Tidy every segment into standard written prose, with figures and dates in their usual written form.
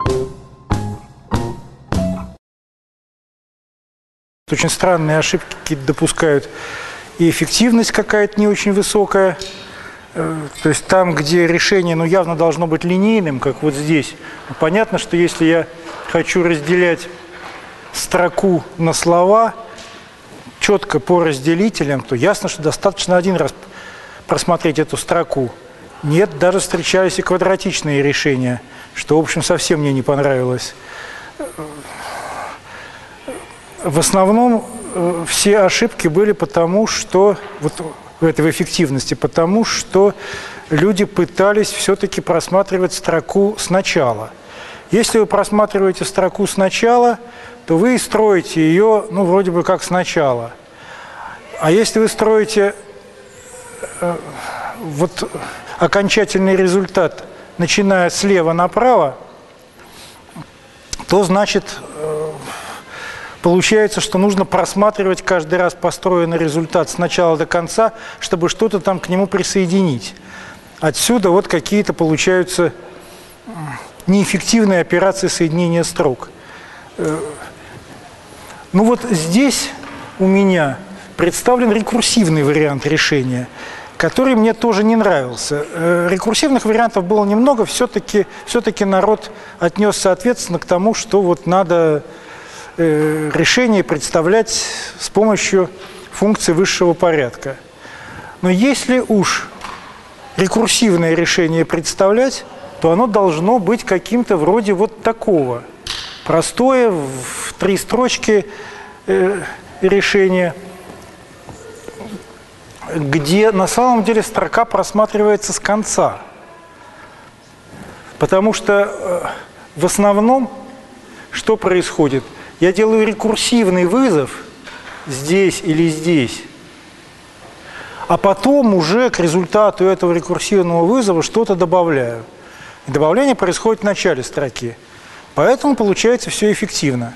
Очень странные ошибки какие-то допускают, и эффективность какая-то не очень высокая. То есть там, где решение явно должно быть линейным, как вот здесь, понятно, что если я хочу разделять строку на слова четко по разделителям, то ясно, что достаточно один раз просмотреть эту строку. Нет, даже встречались и квадратичные решения, что, в общем, совсем мне не понравилось. В основном все ошибки были потому, что вот в этой эффективности, потому что люди пытались все-таки просматривать строку сначала. Если вы просматриваете строку сначала, то вы строите ее, вроде бы как сначала. А если вы строите окончательный результат, начиная слева направо, то значит получается, что нужно просматривать каждый раз построенный результат с начала до конца, чтобы что-то там к нему присоединить. Отсюда вот какие-то получаются неэффективные операции соединения строк. Здесь у меня представлен рекурсивный вариант решения, который мне тоже не нравился. Рекурсивных вариантов было немного, все-таки народ отнесся ответственно к тому, что надо решение представлять с помощью функций высшего порядка. Но если уж рекурсивное решение представлять, то оно должно быть каким-то вроде вот такого. Простое, в 3 строчки решение, где на самом деле строка просматривается с конца. Потому что в основном что происходит? Я делаю рекурсивный вызов здесь или здесь, а потом уже к результату этого рекурсивного вызова что-то добавляю. И добавление происходит в начале строки. Поэтому получается все эффективно.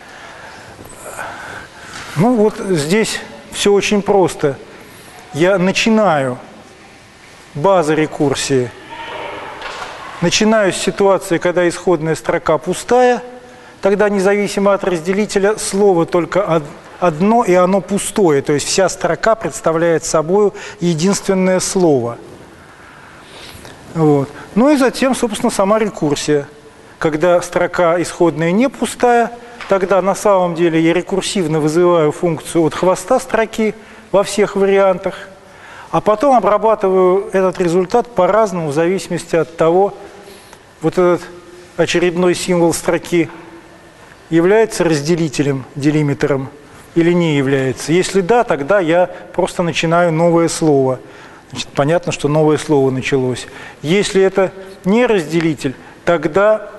Здесь все очень просто. Я начинаю базы рекурсии. Начинаю с ситуации, когда исходная строка пустая. Тогда независимо от разделителя слово только одно, и оно пустое. То есть вся строка представляет собой единственное слово. И затем, собственно, сама рекурсия. Когда строка исходная не пустая, тогда на самом деле я рекурсивно вызываю функцию от хвоста строки во всех вариантах, а потом обрабатываю этот результат по-разному в зависимости от того, этот очередной символ строки является разделителем, делимитером или не является. Если да, тогда я просто начинаю новое слово. Значит, понятно, что новое слово началось. Если это не разделитель, тогда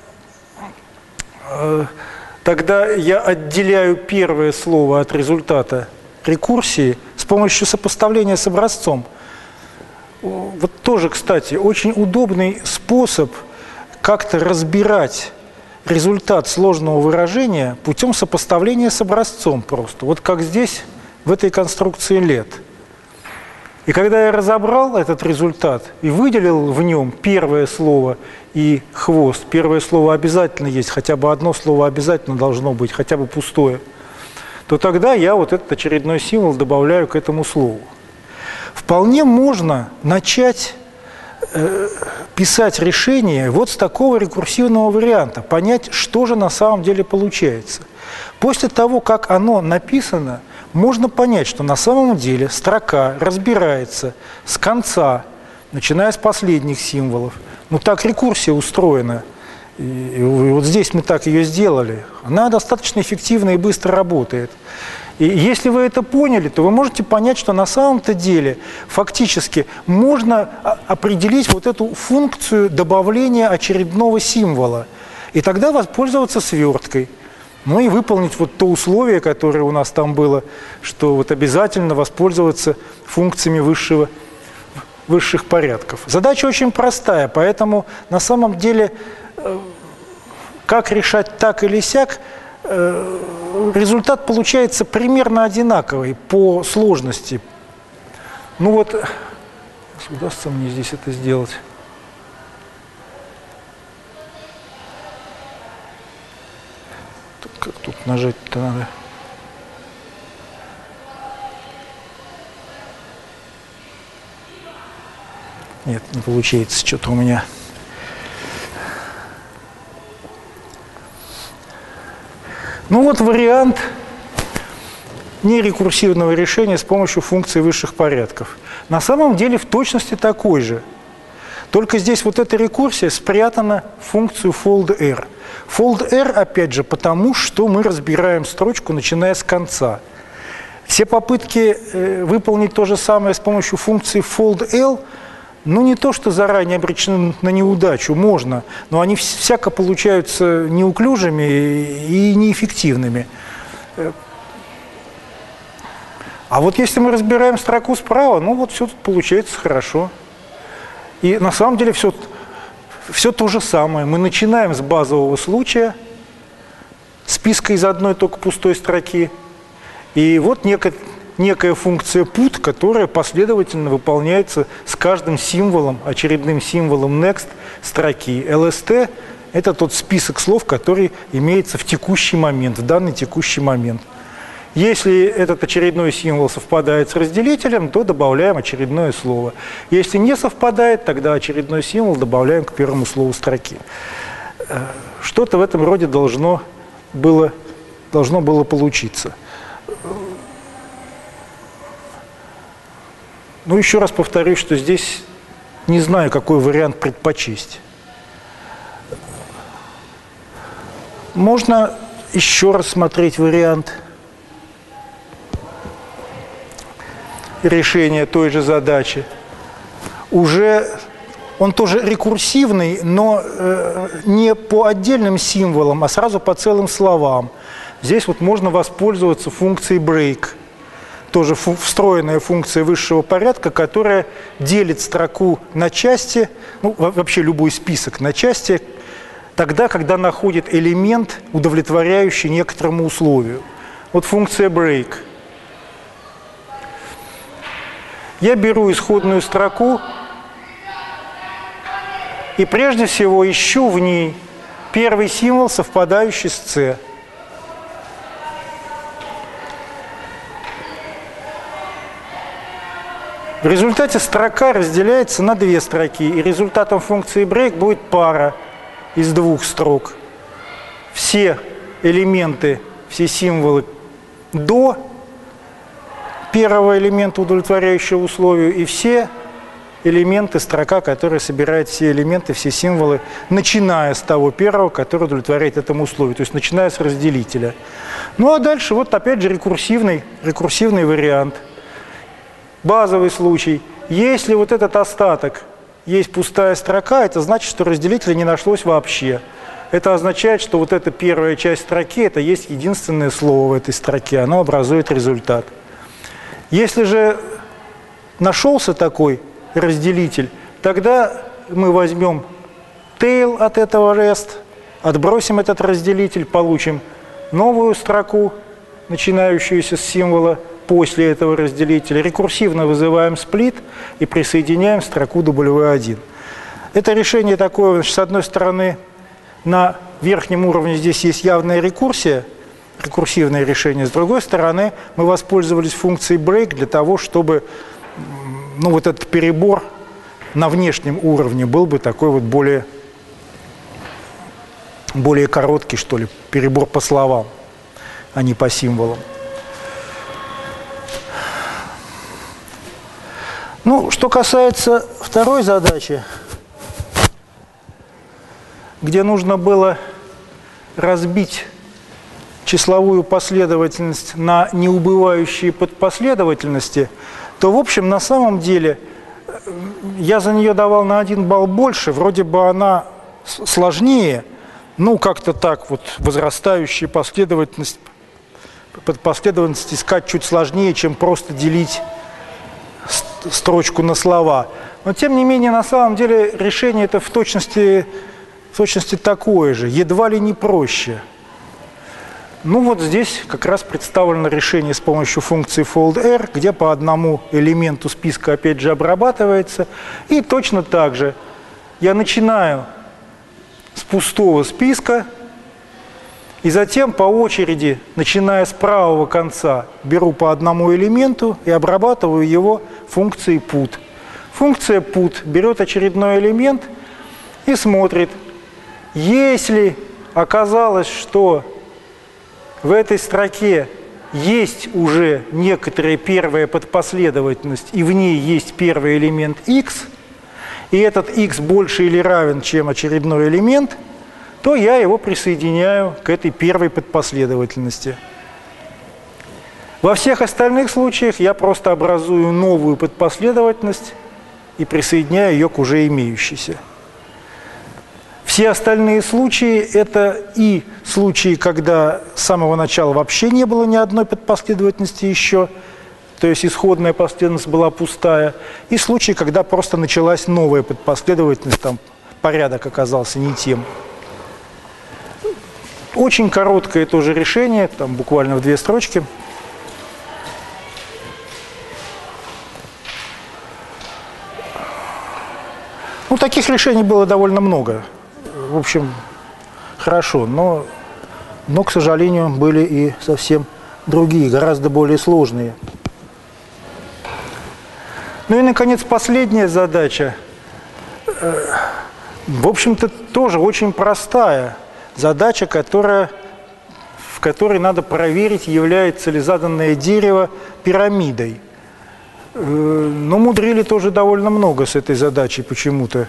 я отделяю первое слово от результата рекурсии с помощью сопоставления с образцом. Тоже, кстати, очень удобный способ как-то разбирать результат сложного выражения путем сопоставления с образцом просто. Как здесь, в этой конструкции лет. И когда я разобрал этот результат и выделил в нем первое слово и хвост, первое слово обязательно есть, хотя бы одно слово обязательно должно быть, хотя бы пустое, то тогда я этот очередной символ добавляю к этому слову. Вполне можно начать писать решение с такого рекурсивного варианта, понять, что же на самом деле получается. После того, как оно написано, можно понять, что на самом деле строка разбирается с конца, начиная с последних символов. Так рекурсия устроена. И здесь мы так ее сделали. Она достаточно эффективно и быстро работает. И если вы это поняли, то вы можете понять, что на самом-то деле фактически можно определить эту функцию добавления очередного символа. И тогда воспользоваться сверткой. И выполнить то условие, которое у нас там было, что обязательно воспользоваться функциями высших порядков. Задача очень простая, поэтому на самом деле как решать так или сяк, результат получается примерно одинаковый по сложности. Если удастся мне здесь это сделать. Как тут нажать-то надо? Нет, не получается, что-то у меня. Ну вот вариант нерекурсивного решения с помощью функций высших порядков. На самом деле в точности такой же. Только здесь вот эта рекурсия спрятана в функцию fold_r. Fold_r, опять же, потому что мы разбираем строчку, начиная с конца. Все попытки выполнить то же самое с помощью функции fold_l, ну не то, что заранее обречены на неудачу, можно, но они всяко получаются неуклюжими и неэффективными. А вот если мы разбираем строку справа, ну вот все тут получается хорошо. И на самом деле все то же самое. Мы начинаем с базового случая, списка из одной только пустой строки. И вот некая функция put, которая последовательно выполняется с каждым символом, очередным символом next строки. LST – это тот список слов, который имеется в текущий момент, в данный текущий момент. Если этот очередной символ совпадает с разделителем, то добавляем очередное слово. Если не совпадает, тогда очередной символ добавляем к первому слову строки. Что-то в этом роде должно было получиться. Ну, еще раз повторюсь, что здесь не знаю, какой вариант предпочесть. Можно еще рассмотреть вариант решения той же задачи. Он тоже рекурсивный, но не по отдельным символам, а сразу по целым словам. Здесь вот можно воспользоваться функцией break. Тоже встроенная функция высшего порядка, которая делит строку на части, ну, вообще любой список на части, тогда, когда находит элемент, удовлетворяющий некоторому условию. Вот функция break. Я беру исходную строку и прежде всего ищу в ней первый символ, совпадающий с C. В результате строка разделяется на две строки, и результатом функции break будет пара из двух строк. Все элементы, все символы до первого элемента, удовлетворяющего условию, и все элементы строка, которая собирает все элементы, все символы, начиная с того первого, который удовлетворяет этому условию, то есть начиная с разделителя. Ну а дальше вот опять же рекурсивный вариант. Базовый случай. Если вот этот остаток есть пустая строка, это значит, что разделителя не нашлось вообще. Это означает, что вот эта первая часть строки, это есть единственное слово в этой строке, оно образует результат. Если же нашелся такой разделитель, тогда мы возьмем tail от этого rest, отбросим этот разделитель, получим новую строку, начинающуюся с символа после этого разделителя, рекурсивно вызываем split и присоединяем строку W1. Это решение такое, значит, с одной стороны, на верхнем уровне здесь есть явная рекурсия, рекурсивное решение, с другой стороны, мы воспользовались функцией break для того, чтобы ну, вот этот перебор на внешнем уровне был бы такой вот более короткий, что ли, перебор по словам, а не по символам. Ну, что касается второй задачи, где нужно было разбить числовую последовательность на неубывающие подпоследовательности, то, в общем, на самом деле я за нее давал на 1 балл больше, вроде бы она сложнее, ну, как-то так вот возрастающая последовательность, подпоследовательность искать чуть сложнее, чем просто делить строчку на слова. Но, тем не менее, на самом деле решение это в точности такое же, едва ли не проще. Ну вот здесь как раз представлено решение с помощью функции fold_r, где по одному элементу списка опять же обрабатывается. И точно так же я начинаю с пустого списка И затем по очереди, начиная с правого конца, беру по одному элементу и обрабатываю его функцией put. Функция put берет очередной элемент и смотрит, если оказалось, что в этой строке есть уже некоторая первая подпоследовательность, и в ней есть первый элемент x, и этот x больше или равен, чем очередной элемент, то я его присоединяю к этой первой подпоследовательности. Во всех остальных случаях я просто образую новую подпоследовательность и присоединяю ее к уже имеющейся. Все остальные случаи – это и случаи, когда с самого начала вообще не было ни одной подпоследовательности еще, то есть исходная последовательность была пустая, и случаи, когда просто началась новая подпоследовательность, там порядок оказался не тем. Очень короткое тоже решение, там буквально в 2 строчки. Ну, таких решений было довольно много. В общем, хорошо, но, к сожалению, были и совсем другие, гораздо более сложные. Ну и, наконец, последняя задача, в общем-то, тоже очень простая задача, в которой надо проверить, является ли заданное дерево пирамидой. Но мудрили тоже довольно много с этой задачей почему-то.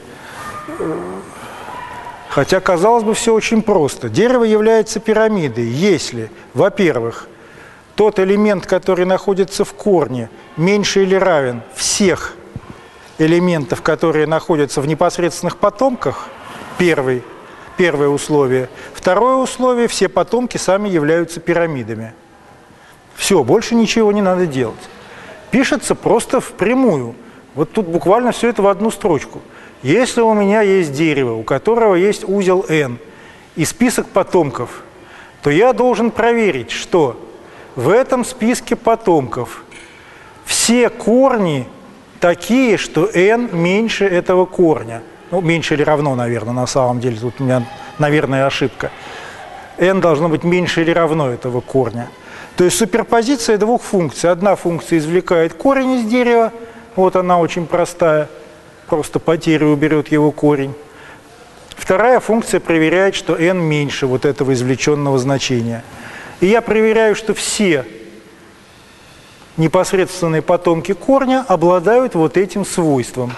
Хотя, казалось бы, все очень просто. Дерево является пирамидой, если, во-первых, тот элемент, который находится в корне, меньше или равен всех элементов, которые находятся в непосредственных потомках, первое условие. Второе условие – все потомки сами являются пирамидами. Все, больше ничего не надо делать. Пишется просто впрямую. Вот тут буквально все это в одну строчку. Если у меня есть дерево, у которого есть узел n и список потомков, то я должен проверить, что в этом списке потомков все корни такие, что n меньше этого корня. Ну, меньше или равно, наверное, на самом деле. Тут у меня, наверное, ошибка. n должно быть меньше или равно этого корня. То есть суперпозиция двух функций. Одна функция извлекает корень из дерева, вот она очень простая, просто по дереву берет его корень. Вторая функция проверяет, что n меньше вот этого извлеченного значения. И я проверяю, что все непосредственные потомки корня обладают вот этим свойством.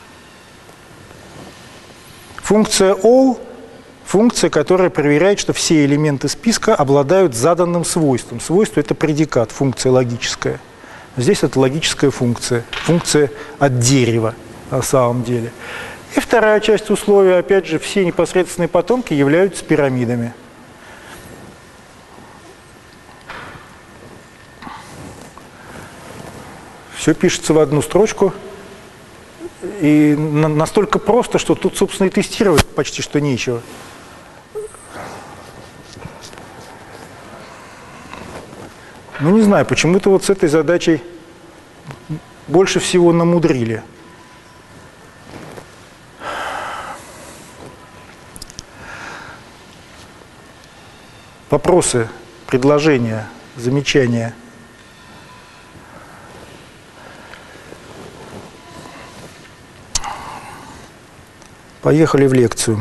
Функция all – функция, которая проверяет, что все элементы списка обладают заданным свойством. Свойство – это предикат, функция логическая. Здесь это логическая функция, функция от дерева на самом деле. И вторая часть условия, опять же, все непосредственные потомки являются пирамидами. Все пишется в одну строчку. И настолько просто, что тут, собственно, и тестировать почти что нечего. Ну, не знаю, почему-то вот с этой задачей больше всего намудрили. Вопросы, предложения, замечания? Поехали в лекцию.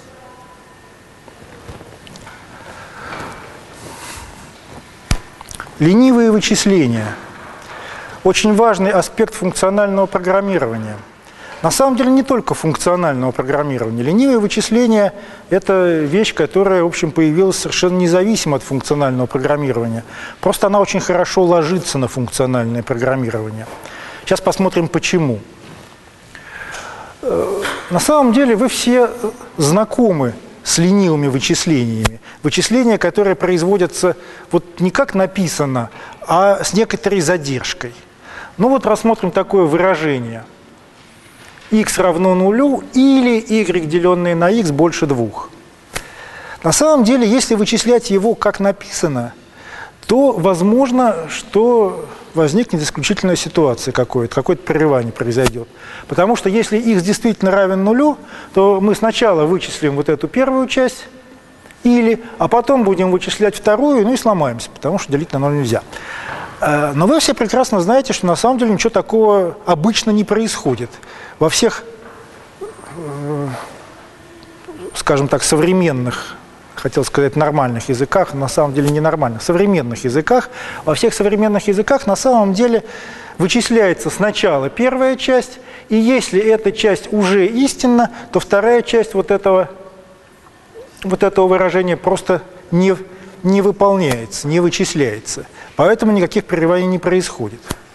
Ленивые вычисления. Очень важный аспект функционального программирования. На самом деле не только функционального программирования. Ленивые вычисления – это вещь, которая, в общем, появилась совершенно независимо от функционального программирования. Просто она очень хорошо ложится на функциональное программирование. Сейчас посмотрим, почему. На самом деле вы все знакомы с ленивыми вычислениями. Вычисления, которые производятся вот не как написано, а с некоторой задержкой. Ну вот рассмотрим такое выражение. X равно нулю или y, деленное на x, больше 2. На самом деле, если вычислять его как написано, то возможно, что возникнет исключительная ситуация какое-то прерывание произойдет. Потому что если x действительно равен нулю, то мы сначала вычислим вот эту первую часть или, а потом будем вычислять вторую, ну и сломаемся, потому что делить на 0 нельзя. Но вы все прекрасно знаете, что на самом деле ничего такого обычно не происходит. Во всех, скажем так, современных, хотел сказать нормальных языках, на самом деле ненормальных, современных языках, во всех современных языках на самом деле вычисляется сначала первая часть, и если эта часть уже истинна, то вторая часть вот этого выражения просто не выполняется, не вычисляется. Поэтому никаких прерываний не происходит.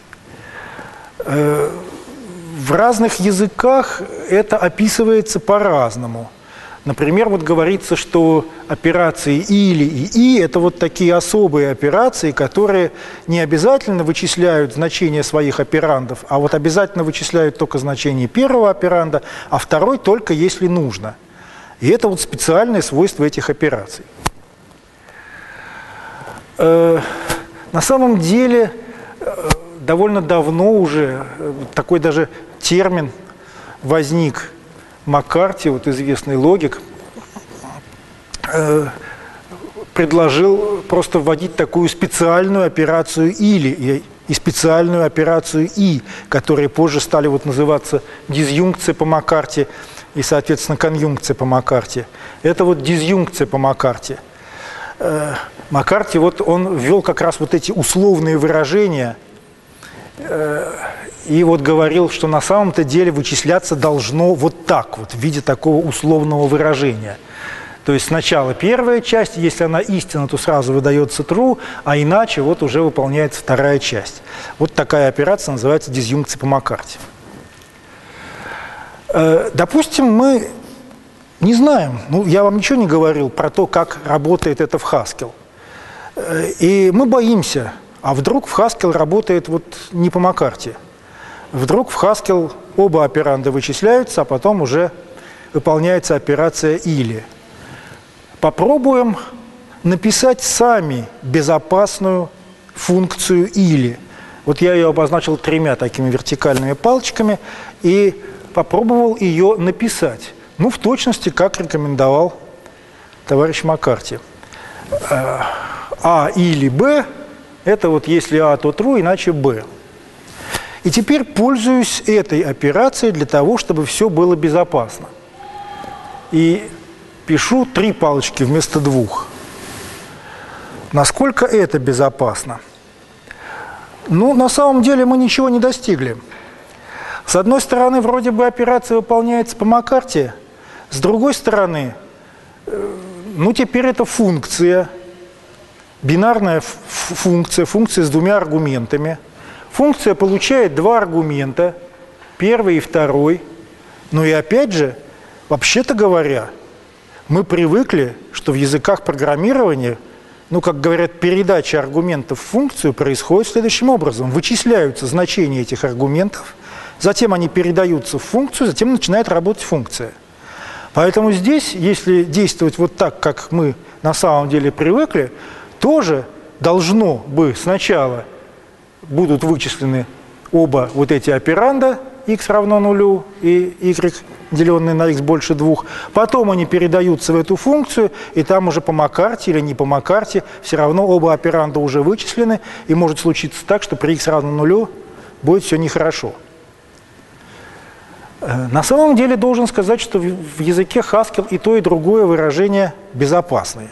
В разных языках это описывается по-разному. Например, вот говорится, что операции «или» и «и» – это вот такие особые операции, которые не обязательно вычисляют значение своих операндов, а вот обязательно вычисляют только значение первого операнда, а второй только если нужно. И это вот специальное свойство этих операций. На самом деле, довольно давно уже такой даже термин возник. Маккарти, вот известный логик, предложил просто вводить такую специальную операцию «или» и специальную операцию «и», которые позже стали вот называться дизъюнкция по Маккарти и, соответственно, конъюнкция по Маккарти. Это вот дизъюнкция по Маккарти. Маккарти, вот он ввел как раз вот эти условные выражения и вот говорил, что на самом-то деле вычисляться должно вот так, вот в виде такого условного выражения. То есть сначала первая часть, если она истинна, то сразу выдается true, а иначе вот уже выполняется вторая часть. Вот такая операция называется дизъюнкция по Маккарти. Допустим, мы не знаем, ну я вам ничего не говорил про то, как работает это в Haskell. И мы боимся, а вдруг в Haskell работает вот не по Маккарти. Вдруг в Haskell оба операнда вычисляются, а потом уже выполняется операция «или». Попробуем написать сами безопасную функцию «или». Вот я ее обозначил 3 такими вертикальными палочками и попробовал ее написать. Ну, в точности, как рекомендовал товарищ Маккарти. А или Б – это вот если А, то true, иначе Б. И теперь пользуюсь этой операцией для того, чтобы все было безопасно. И пишу 3 палочки вместо 2. Насколько это безопасно? Ну, на самом деле мы ничего не достигли. С одной стороны, вроде бы операция выполняется по Маккарти, с другой стороны, ну, теперь это функция, бинарная функция с 2 аргументами. Функция получает 2 аргумента, первый и второй. Ну и опять же, вообще-то говоря, мы привыкли, что в языках программирования, ну, как говорят, передача аргументов в функцию происходит следующим образом. Вычисляются значения этих аргументов, затем они передаются в функцию, затем начинает работать функция. Поэтому здесь, если действовать вот так, как мы на самом деле привыкли, тоже должно бы сначала будут вычислены оба вот эти операнда, x равно 0 и y, деленные на x больше 2. Потом они передаются в эту функцию, и там уже по Маккарти или не по Маккарти, все равно оба операнда уже вычислены, и может случиться так, что при x равно 0 будет все нехорошо. На самом деле должен сказать, что в языке Haskell и то, и другое выражение безопасные.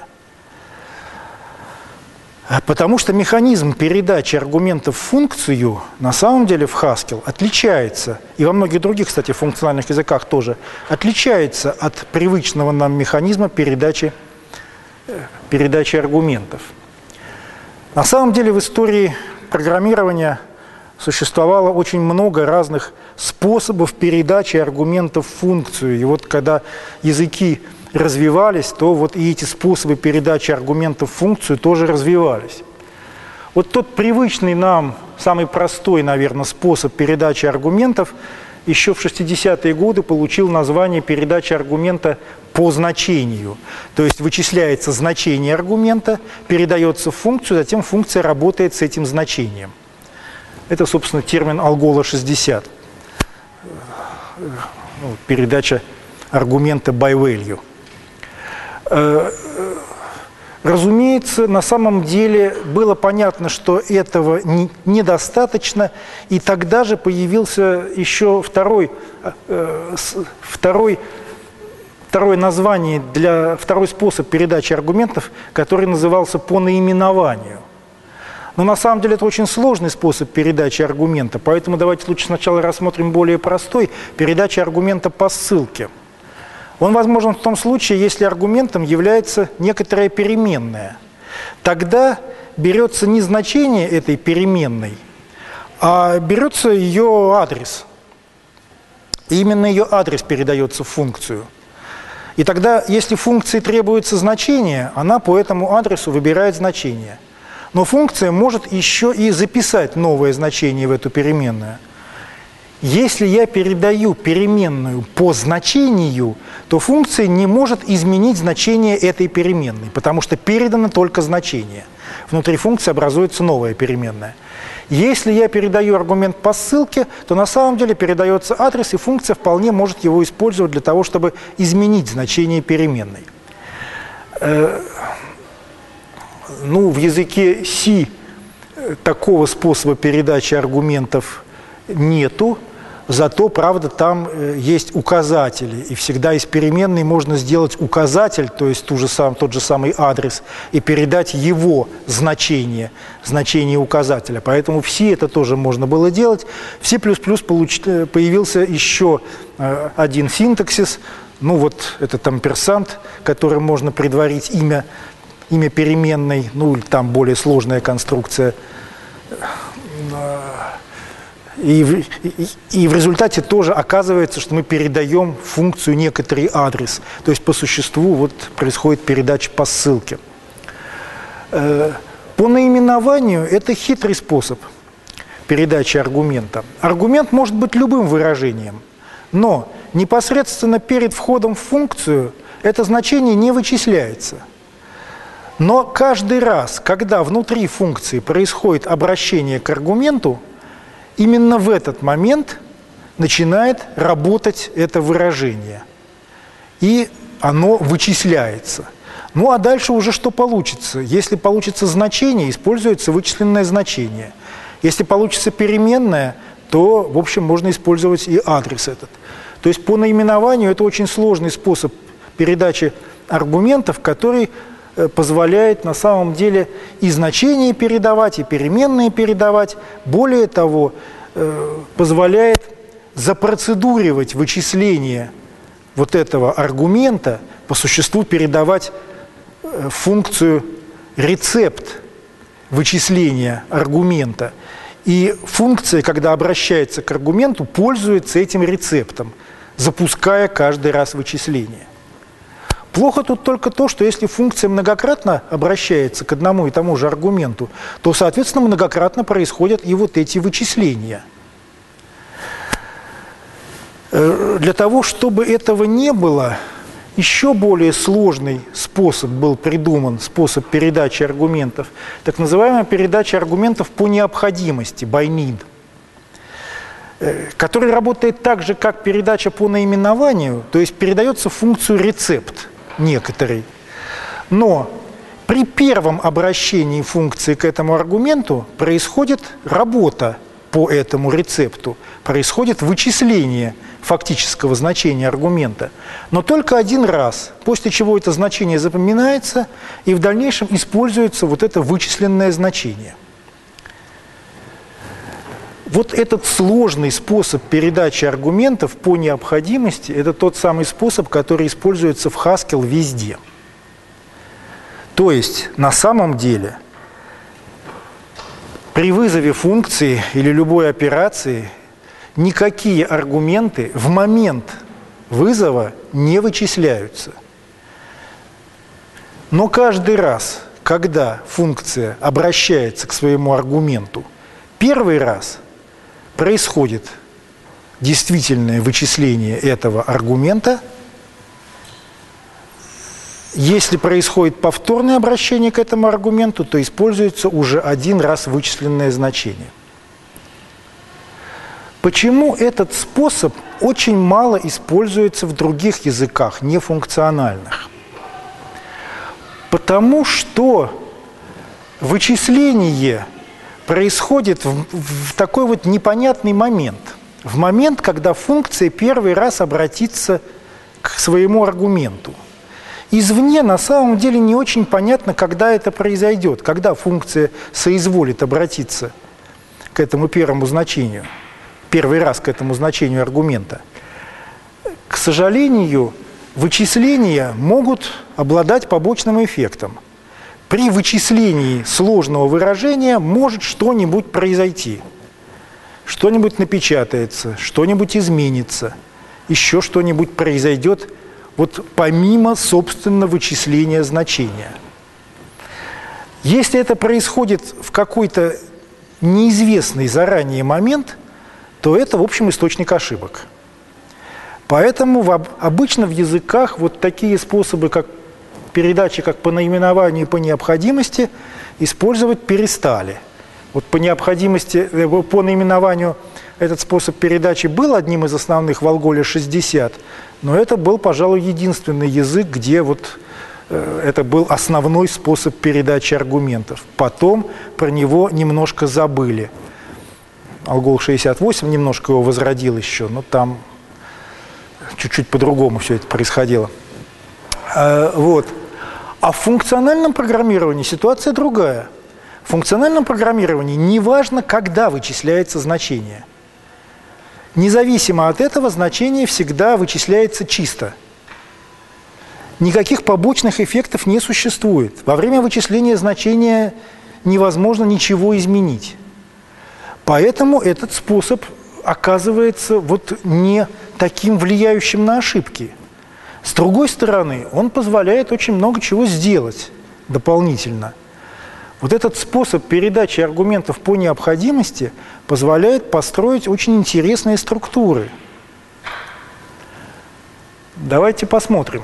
Потому что механизм передачи аргументов в функцию на самом деле в Haskell отличается, и во многих других, кстати, функциональных языках тоже, отличается от привычного нам механизма передачи аргументов. На самом деле в истории программирования существовало очень много разных способов передачи аргументов в функцию. И вот когда языки развивались, то вот и эти способы передачи аргументов в функцию тоже развивались. Вот тот привычный нам, самый простой, наверное, способ передачи аргументов еще в 60-е годы получил название передачи аргумента по значению. То есть вычисляется значение аргумента, передается в функцию, затем функция работает с этим значением. Это, собственно, термин Алгола 60. Передача аргумента by value. Разумеется, на самом деле было понятно, что этого недостаточно, и тогда же появился еще второе название, второй способ передачи аргументов, который назывался по наименованию. Но на самом деле это очень сложный способ передачи аргумента, поэтому давайте лучше сначала рассмотрим более простой – передача аргумента по ссылке. Он возможен в том случае, если аргументом является некоторая переменная. Тогда берется не значение этой переменной, а берется ее адрес. И именно ее адрес передается в функцию. И тогда, если функции требуется значение, она по этому адресу выбирает значение. Но функция может еще и записать новое значение в эту переменную. Если я передаю переменную по значению, то функция не может изменить значение этой переменной, потому что передано только значение. Внутри функции образуется новая переменная. Если я передаю аргумент по ссылке, то на самом деле передается адрес, и функция вполне может его использовать для того, чтобы изменить значение переменной. В языке C такого способа передачи аргументов нету. Зато, правда, там есть указатели, и всегда из переменной можно сделать указатель, то есть тот же самый адрес, и передать его значение указателя. Поэтому в C это тоже можно было делать. В C++ появился еще один синтаксис, этот амперсанд, которым можно предварить имя переменной, или там более сложная конструкция. И в результате тоже оказывается, что мы передаем функцию некоторый адрес. То есть по существу происходит передача по ссылке. По наименованию это хитрый способ передачи аргумента. Аргумент может быть любым выражением, но непосредственно перед входом в функцию это значение не вычисляется. Но каждый раз, когда внутри функции происходит обращение к аргументу, именно в этот момент начинает работать это выражение, и оно вычисляется. А дальше уже что получится? Если получится значение, используется вычисленное значение. Если получится переменная, то, в общем, можно использовать и адрес этот. То есть по наименованию это очень сложный способ передачи аргументов, который позволяет на самом деле и значения передавать, и переменные передавать. Более того, позволяет запроцедуривать вычисление этого аргумента, по существу передавать функцию рецепт вычисления аргумента. И функция, когда обращается к аргументу, пользуется этим рецептом, запуская каждый раз вычисление. Плохо тут только то, что если функция многократно обращается к одному и тому же аргументу, то, соответственно, многократно происходят и эти вычисления. Для того, чтобы этого не было, еще более сложный способ был придуман, способ передачи аргументов, так называемая передача аргументов по необходимости, by need, который работает так же, как передача по наименованию, то есть передается функцию рецепт некоторый. Но при первом обращении функции к этому аргументу происходит работа по этому рецепту, происходит вычисление фактического значения аргумента, но только один раз, после чего это значение запоминается, и в дальнейшем используется это вычисленное значение. Этот сложный способ передачи аргументов по необходимости – это тот самый способ, который используется в Haskell везде. То есть, на самом деле, при вызове функции или любой операции никакие аргументы в момент вызова не вычисляются. Но каждый раз, когда функция обращается к своему аргументу, первый раз происходит действительное вычисление этого аргумента. Если происходит повторное обращение к этому аргументу, то используется уже один раз вычисленное значение. Почему этот способ очень мало используется в других языках, нефункциональных? Потому что вычисление происходит в такой вот непонятный момент. В момент, когда функция первый раз обратится к своему аргументу. Извне на самом деле не очень понятно, когда это произойдет, когда функция соизволит обратиться к этому первому значению, первый раз к этому значению аргумента. К сожалению, вычисления могут обладать побочным эффектом. При вычислении сложного выражения может что-нибудь произойти. Что-нибудь напечатается, что-нибудь изменится, еще что-нибудь произойдет вот помимо, собственно, вычисления значения. Если это происходит в какой-то неизвестный заранее момент, то это, в общем, источник ошибок. Поэтому обычно в языках вот такие способы, как передачи, как по наименованию и по необходимости, использовать перестали. Вот по необходимости, по наименованию этот способ передачи был одним из основных в Алголе 60, но это был, пожалуй, единственный язык, где вот это был основной способ передачи аргументов. Потом про него немножко забыли. Алгол 68 немножко его возродил еще, но там чуть-чуть по-другому все это происходило. Вот. А в функциональном программировании ситуация другая. В функциональном программировании не важно, когда вычисляется значение. Независимо от этого, значение всегда вычисляется чисто. Никаких побочных эффектов не существует. Во время вычисления значения невозможно ничего изменить. Поэтому этот способ оказывается вот не таким влияющим на ошибки. С другой стороны, он позволяет очень много чего сделать дополнительно. Вот этот способ передачи аргументов по необходимости позволяет построить очень интересные структуры. Давайте посмотрим.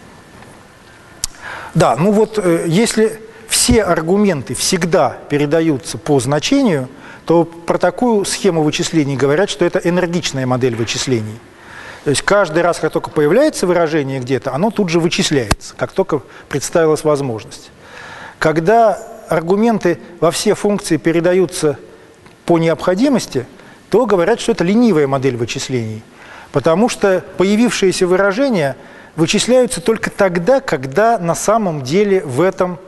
Да, ну вот если все аргументы всегда передаются по значению, то про такую схему вычислений говорят, что это энергичная модель вычислений. То есть каждый раз, как только появляется выражение где-то, оно тут же вычисляется, как только представилась возможность. Когда аргументы во все функции передаются по необходимости, то говорят, что это ленивая модель вычислений, потому что появившиеся выражения вычисляются только тогда, когда на самом деле в этом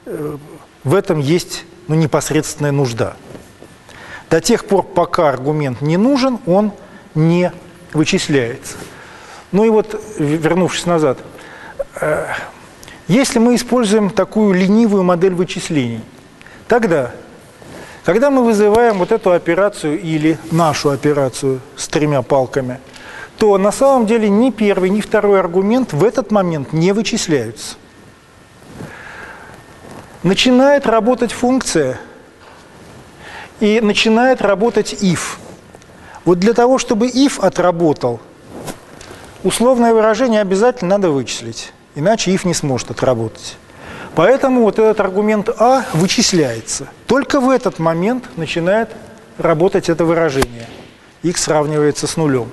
есть непосредственная нужда. До тех пор, пока аргумент не нужен, он не вычисляется. Ну и вот, вернувшись назад, если мы используем такую ленивую модель вычислений, тогда, когда мы вызываем вот эту операцию или нашу операцию с 3 палками, то на самом деле ни первый, ни второй аргумент в этот момент не вычисляются. Начинает работать функция, и начинает работать if. Вот для того, чтобы if отработал, условное выражение обязательно надо вычислить, иначе if не сможет отработать. Поэтому вот этот аргумент а вычисляется. Только в этот момент начинает работать это выражение. X сравнивается с нулем.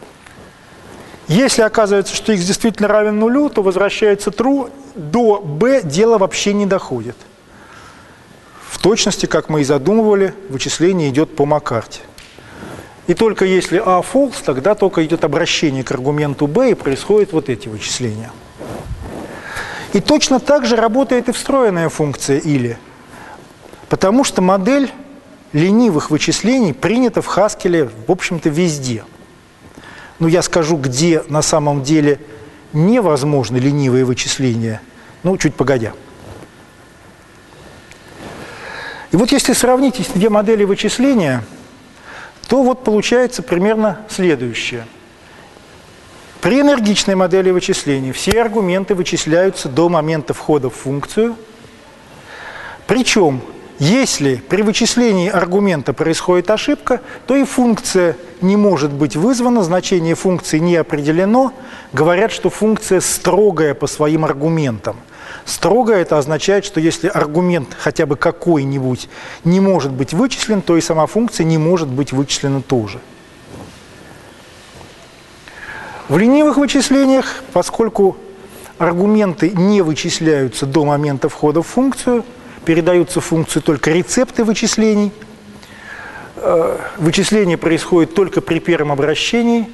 Если оказывается, что x действительно равен нулю, то возвращается true, до b дело вообще не доходит. В точности, как мы и задумывали, вычисление идет по Маккарти. И только если a false, тогда только идет обращение к аргументу b, и происходят вот эти вычисления. И точно так же работает и встроенная функция или, потому что модель ленивых вычислений принята в Haskell, в общем-то, везде. Но я скажу, где на самом деле невозможны ленивые вычисления, чуть погодя. И вот если сравнить эти две модели вычисления, то вот получается примерно следующее. При энергичной модели вычислений все аргументы вычисляются до момента входа в функцию. Причем, если при вычислении аргумента происходит ошибка, то и функция не может быть вызвана, значение функции не определено. Говорят, что функция строгая по своим аргументам. Строгая — это означает, что если аргумент хотя бы какой-нибудь не может быть вычислен, то и сама функция не может быть вычислена тоже. В ленивых вычислениях, поскольку аргументы не вычисляются до момента входа в функцию, передаются в функцию только рецепты вычислений. Вычисление происходит только при первом обращении,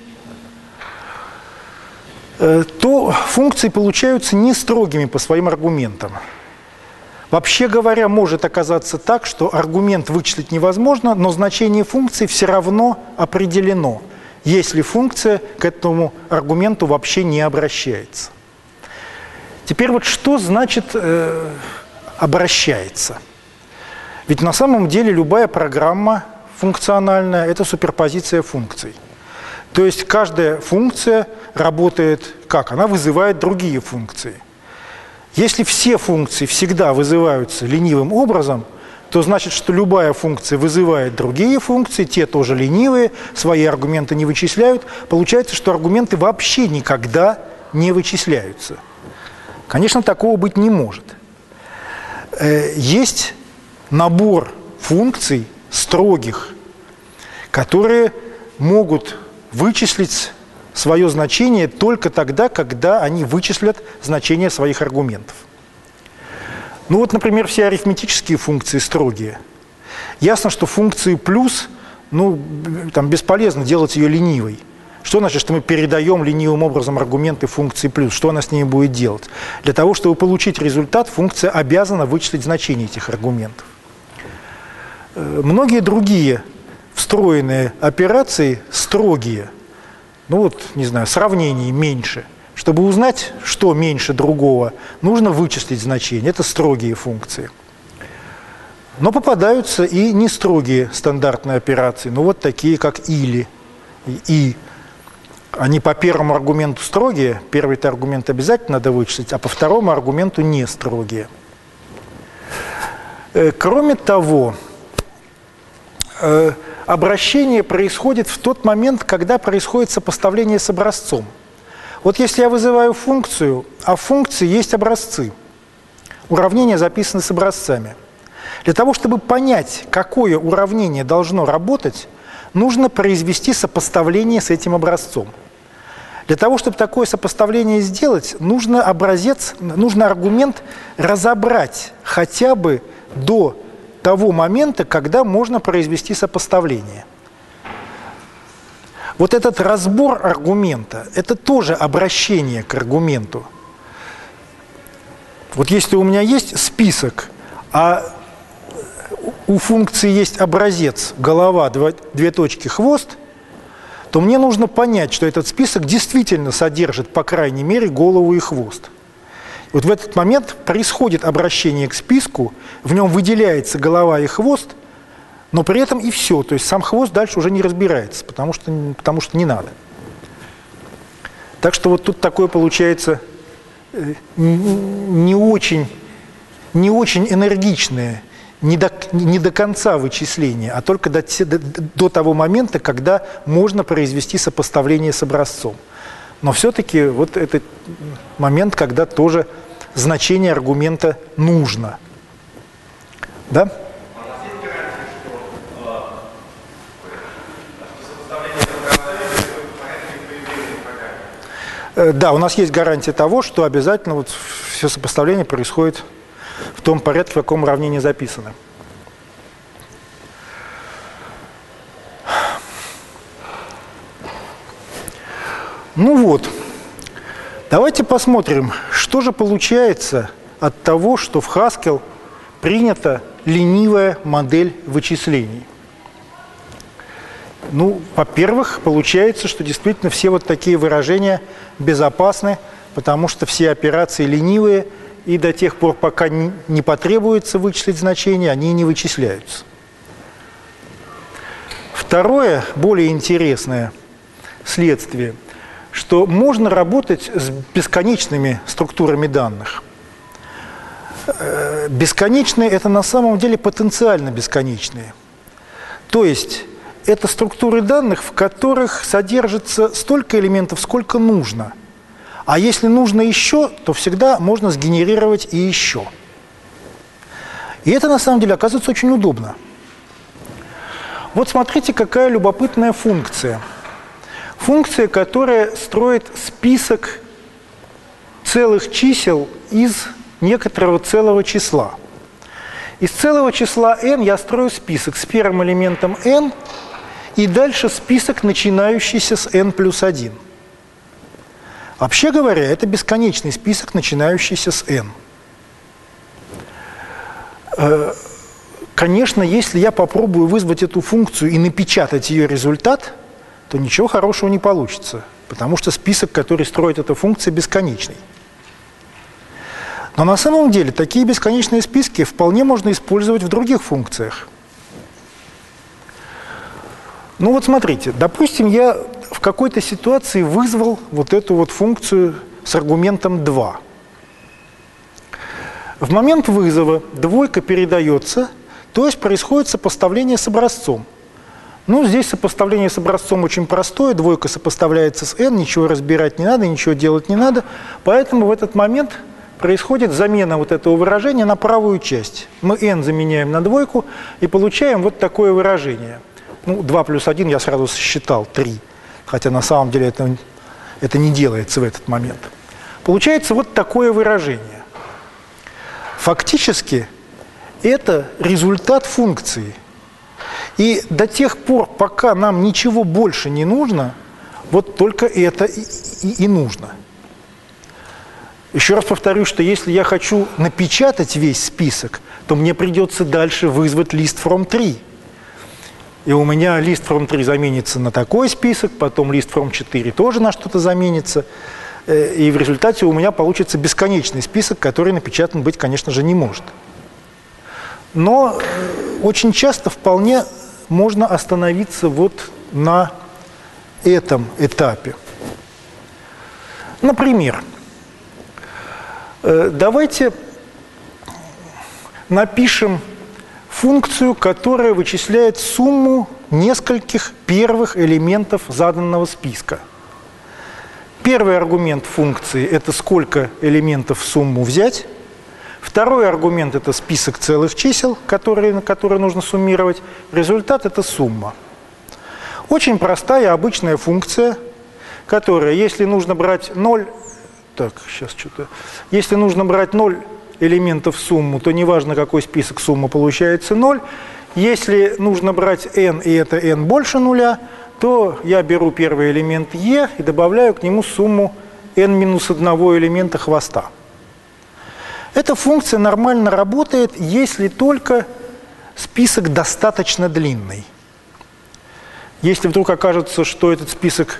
то функции получаются не строгими по своим аргументам. Вообще говоря, может оказаться так, что аргумент вычислить невозможно, но значение функции все равно определено, если функция к этому аргументу вообще не обращается. Теперь вот что значит обращается? Ведь на самом деле любая программа функциональная – это суперпозиция функций. То есть каждая функция работает как? Она вызывает другие функции. Если все функции всегда вызываются ленивым образом, то значит, что любая функция вызывает другие функции, те тоже ленивые, свои аргументы не вычисляют. Получается, что аргументы вообще никогда не вычисляются. Конечно, такого быть не может. Есть набор функций строгих, которые могут вычислить свое значение только тогда, когда они вычислят значение своих аргументов. Ну вот, например, все арифметические функции строгие. Ясно, что функцию плюс, там бесполезно делать ее ленивой. Что значит, что мы передаем ленивым образом аргументы функции плюс? Что она с ними будет делать? Для того, чтобы получить результат, функция обязана вычислить значение этих аргументов. Многие другие встроенные операции строгие. Не знаю, сравнение меньше. Чтобы узнать, что меньше другого, нужно вычислить значение. Это строгие функции. Но попадаются и не строгие стандартные операции. Вот такие, как или, и. Они по первому аргументу строгие. Первый-то аргумент обязательно надо вычислить, а по второму аргументу не строгие. Кроме того, обращение происходит в тот момент, когда происходит сопоставление с образцом. Вот если я вызываю функцию, а в функции есть образцы, уравнения записаны с образцами. Для того, чтобы понять, какое уравнение должно работать, нужно произвести сопоставление с этим образцом. Для того, чтобы такое сопоставление сделать, нужно аргумент разобрать хотя бы до того момента, когда можно произвести сопоставление. Вот этот разбор аргумента – это тоже обращение к аргументу. Вот если у меня есть список, а у функции есть образец голова, две точки, хвост, то мне нужно понять, что этот список действительно содержит, по крайней мере, голову и хвост. И вот в этот момент происходит обращение к списку, в нем выделяется голова и хвост, но при этом и все. То есть сам хвост дальше уже не разбирается, потому что не надо. Так что вот тут такое получается не очень энергичное, не до конца вычисление, а только до того момента, когда можно произвести сопоставление с образцом. Но все-таки вот этот момент, когда тоже значение аргумента нужно. Да? Да, у нас есть гарантия того, что обязательно все сопоставление происходит в том порядке, в каком уравнение записано. Давайте посмотрим, что же получается от того, что в Haskell принята ленивая модель вычислений. Во-первых, получается, что действительно все вот такие выражения безопасны, потому что все операции ленивые, и до тех пор, пока не потребуется вычислить значение, они не вычисляются. Второе, более интересное следствие, что можно работать с бесконечными структурами данных. Бесконечные – это на самом деле потенциально бесконечные. То есть это структуры данных, в которых содержится столько элементов, сколько нужно. А если нужно еще, то всегда можно сгенерировать и еще. И это на самом деле оказывается очень удобно. Вот смотрите, какая любопытная функция. Функция, которая строит список целых чисел из некоторого целого числа. Из целого числа n я строю список с первым элементом n и дальше список, начинающийся с n плюс 1. Вообще говоря, это бесконечный список, начинающийся с n. Конечно, если я попробую вызвать эту функцию и напечатать ее результат, то ничего хорошего не получится, потому что список, который строит эта функция, бесконечный. Но на самом деле такие бесконечные списки вполне можно использовать в других функциях. Ну вот смотрите, допустим, я в какой-то ситуации вызвал вот эту вот функцию с аргументом 2. В момент вызова двойка передается, то есть происходит сопоставление с образцом. Ну, здесь сопоставление с образцом очень простое, двойка сопоставляется с n, ничего разбирать не надо, ничего делать не надо, поэтому в этот момент происходит замена вот этого выражения на правую часть. Мы n заменяем на двойку и получаем вот такое выражение. Ну, 2 плюс 1 я сразу сосчитал, 3, хотя на самом деле это не делается в этот момент. Получается вот такое выражение. Фактически это результат функции. И до тех пор, пока нам ничего больше не нужно, вот только это и нужно. Еще раз повторю, что если я хочу напечатать весь список, то мне придется дальше вызвать list from 3. И у меня list from 3 заменится на такой список, потом list from 4 тоже на что-то заменится. И в результате у меня получится бесконечный список, который напечатан быть, конечно же, не может. Но очень часто вполне можно остановиться вот на этом этапе. Например, давайте напишем функцию, которая вычисляет сумму нескольких первых элементов заданного списка. Первый аргумент функции – это сколько элементов в сумму взять. Второй аргумент – это список целых чисел, которые нужно суммировать. Результат – это сумма. Очень простая, обычная функция, которая, если нужно брать 0, если нужно брать 0 элементов в сумму, то неважно, какой список, сумма получается 0. Если нужно брать n, и это n больше нуля, то я беру первый элемент e и добавляю к нему сумму n-1 элемента хвоста. Эта функция нормально работает, если только список достаточно длинный. Если вдруг окажется, что этот список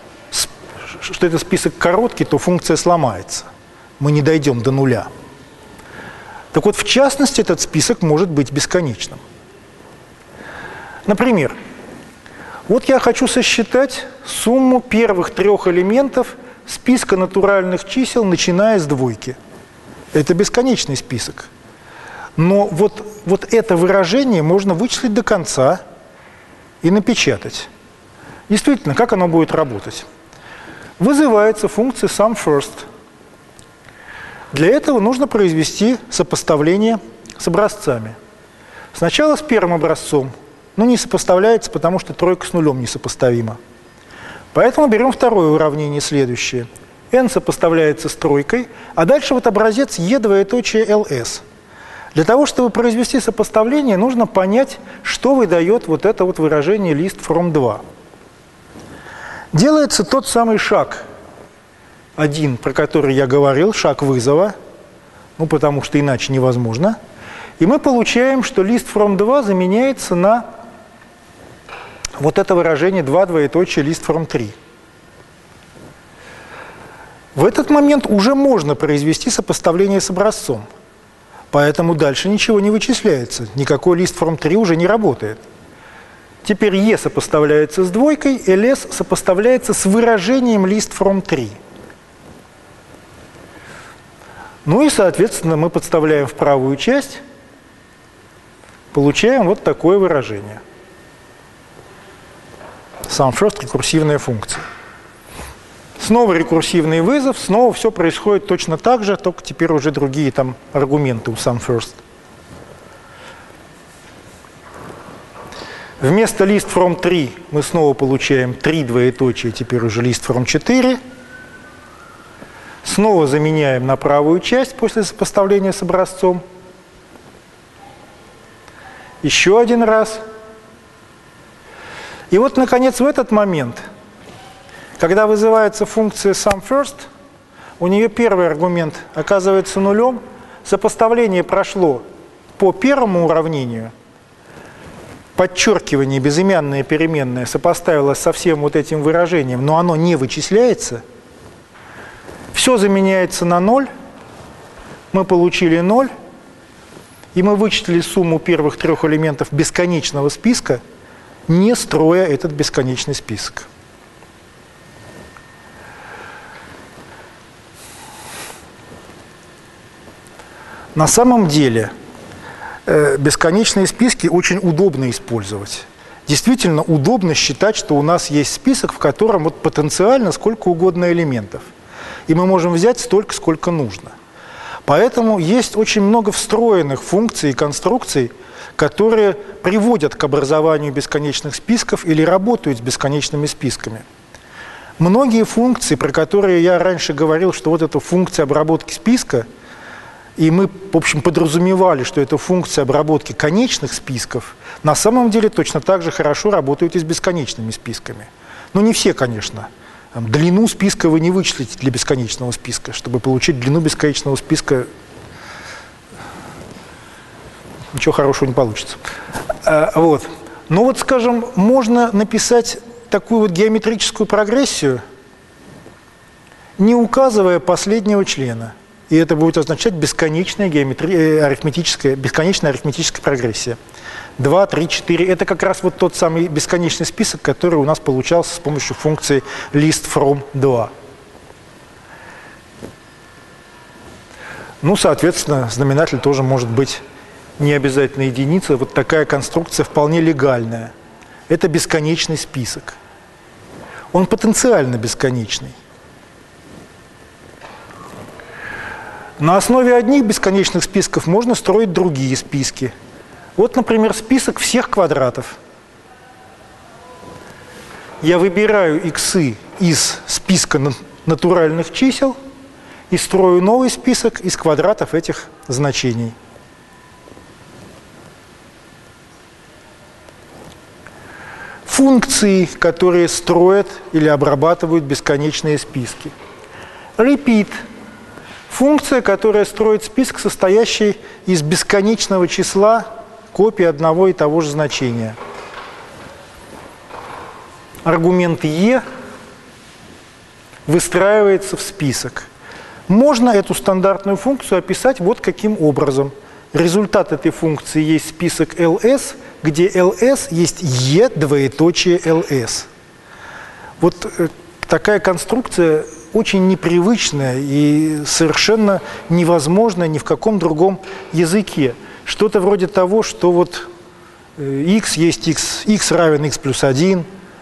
короткий, то функция сломается. Мы не дойдем до нуля. Так вот, в частности, этот список может быть бесконечным. Например, вот я хочу сосчитать сумму первых 3 элементов списка натуральных чисел, начиная с двойки. Это бесконечный список. Но вот это выражение можно вычислить до конца и напечатать. Действительно, как оно будет работать? Вызывается функция SUMFirst. Для этого нужно произвести сопоставление с образцами. Сначала с первым образцом, но не сопоставляется, потому что тройка с нулем несопоставима. Поэтому берем второе уравнение, следующее. n сопоставляется с тройкой, а дальше вот образец e двоеточие ls. Для того, чтобы произвести сопоставление, нужно понять, что выдает вот это вот выражение list from 2. Делается тот самый шаг 1, про который я говорил, шаг вызова, ну потому что иначе невозможно. И мы получаем, что list from 2 заменяется на вот это выражение 2 двоеточие list from 3. В этот момент уже можно произвести сопоставление с образцом. Поэтому дальше ничего не вычисляется. Никакой list from 3 уже не работает. Теперь e сопоставляется с двойкой, ls сопоставляется с выражением list from 3. Ну и, соответственно, мы подставляем в правую часть, получаем вот такое выражение. SUMFirst — рекурсивная функция. Снова рекурсивный вызов, снова все происходит точно так же, только теперь уже другие там аргументы у SUMFirst. Вместо list from 3 мы снова получаем 3 двоеточие, теперь уже list from 4. Снова заменяем на правую часть после сопоставления с образцом. Еще один раз. И вот, наконец, в этот момент, когда вызывается функция SUMFirst, у нее первый аргумент оказывается нулем, сопоставление прошло по первому уравнению, подчеркивание безымянное переменное сопоставилось со всем вот этим выражением, но оно не вычисляется, все заменяется на 0, мы получили 0, и мы вычислили сумму первых трех элементов бесконечного списка, не строя этот бесконечный список. На самом деле бесконечные списки очень удобно использовать. Действительно удобно считать, что у нас есть список, в котором вот потенциально сколько угодно элементов. И мы можем взять столько, сколько нужно. Поэтому есть очень много встроенных функций и конструкций, которые приводят к образованию бесконечных списков или работают с бесконечными списками. Многие функции, про которые я раньше говорил, что вот эта функция обработки списка, и мы, в общем, подразумевали, что это функция обработки конечных списков, на самом деле точно так же хорошо работают и с бесконечными списками. Но не все, конечно. Длину списка вы не вычислите для бесконечного списка. Чтобы получить длину бесконечного списка, ничего хорошего не получится. Вот. Но вот, скажем, можно написать такую вот геометрическую прогрессию, не указывая последнего члена. И это будет означать бесконечная арифметическая прогрессия. 2, 3, 4. Это как раз вот тот самый бесконечный список, который у нас получался с помощью функции list_from_2. Ну, соответственно, знаменатель тоже может быть не обязательно единица. Вот такая конструкция вполне легальная. Это бесконечный список. Он потенциально бесконечный. На основе одних бесконечных списков можно строить другие списки. Вот, например, список всех квадратов. Я выбираю иксы из списка натуральных чисел и строю новый список из квадратов этих значений. Функции, которые строят или обрабатывают бесконечные списки. Repeat. Функция, которая строит список, состоящий из бесконечного числа копий одного и того же значения. Аргумент e выстраивается в список. Можно эту стандартную функцию описать вот каким образом. Результат этой функции есть список ls, где ls есть e двоеточие ls. Вот такая конструкция очень непривычная и совершенно невозможная ни в каком другом языке. Что-то вроде того, что вот x есть x равен x плюс 1.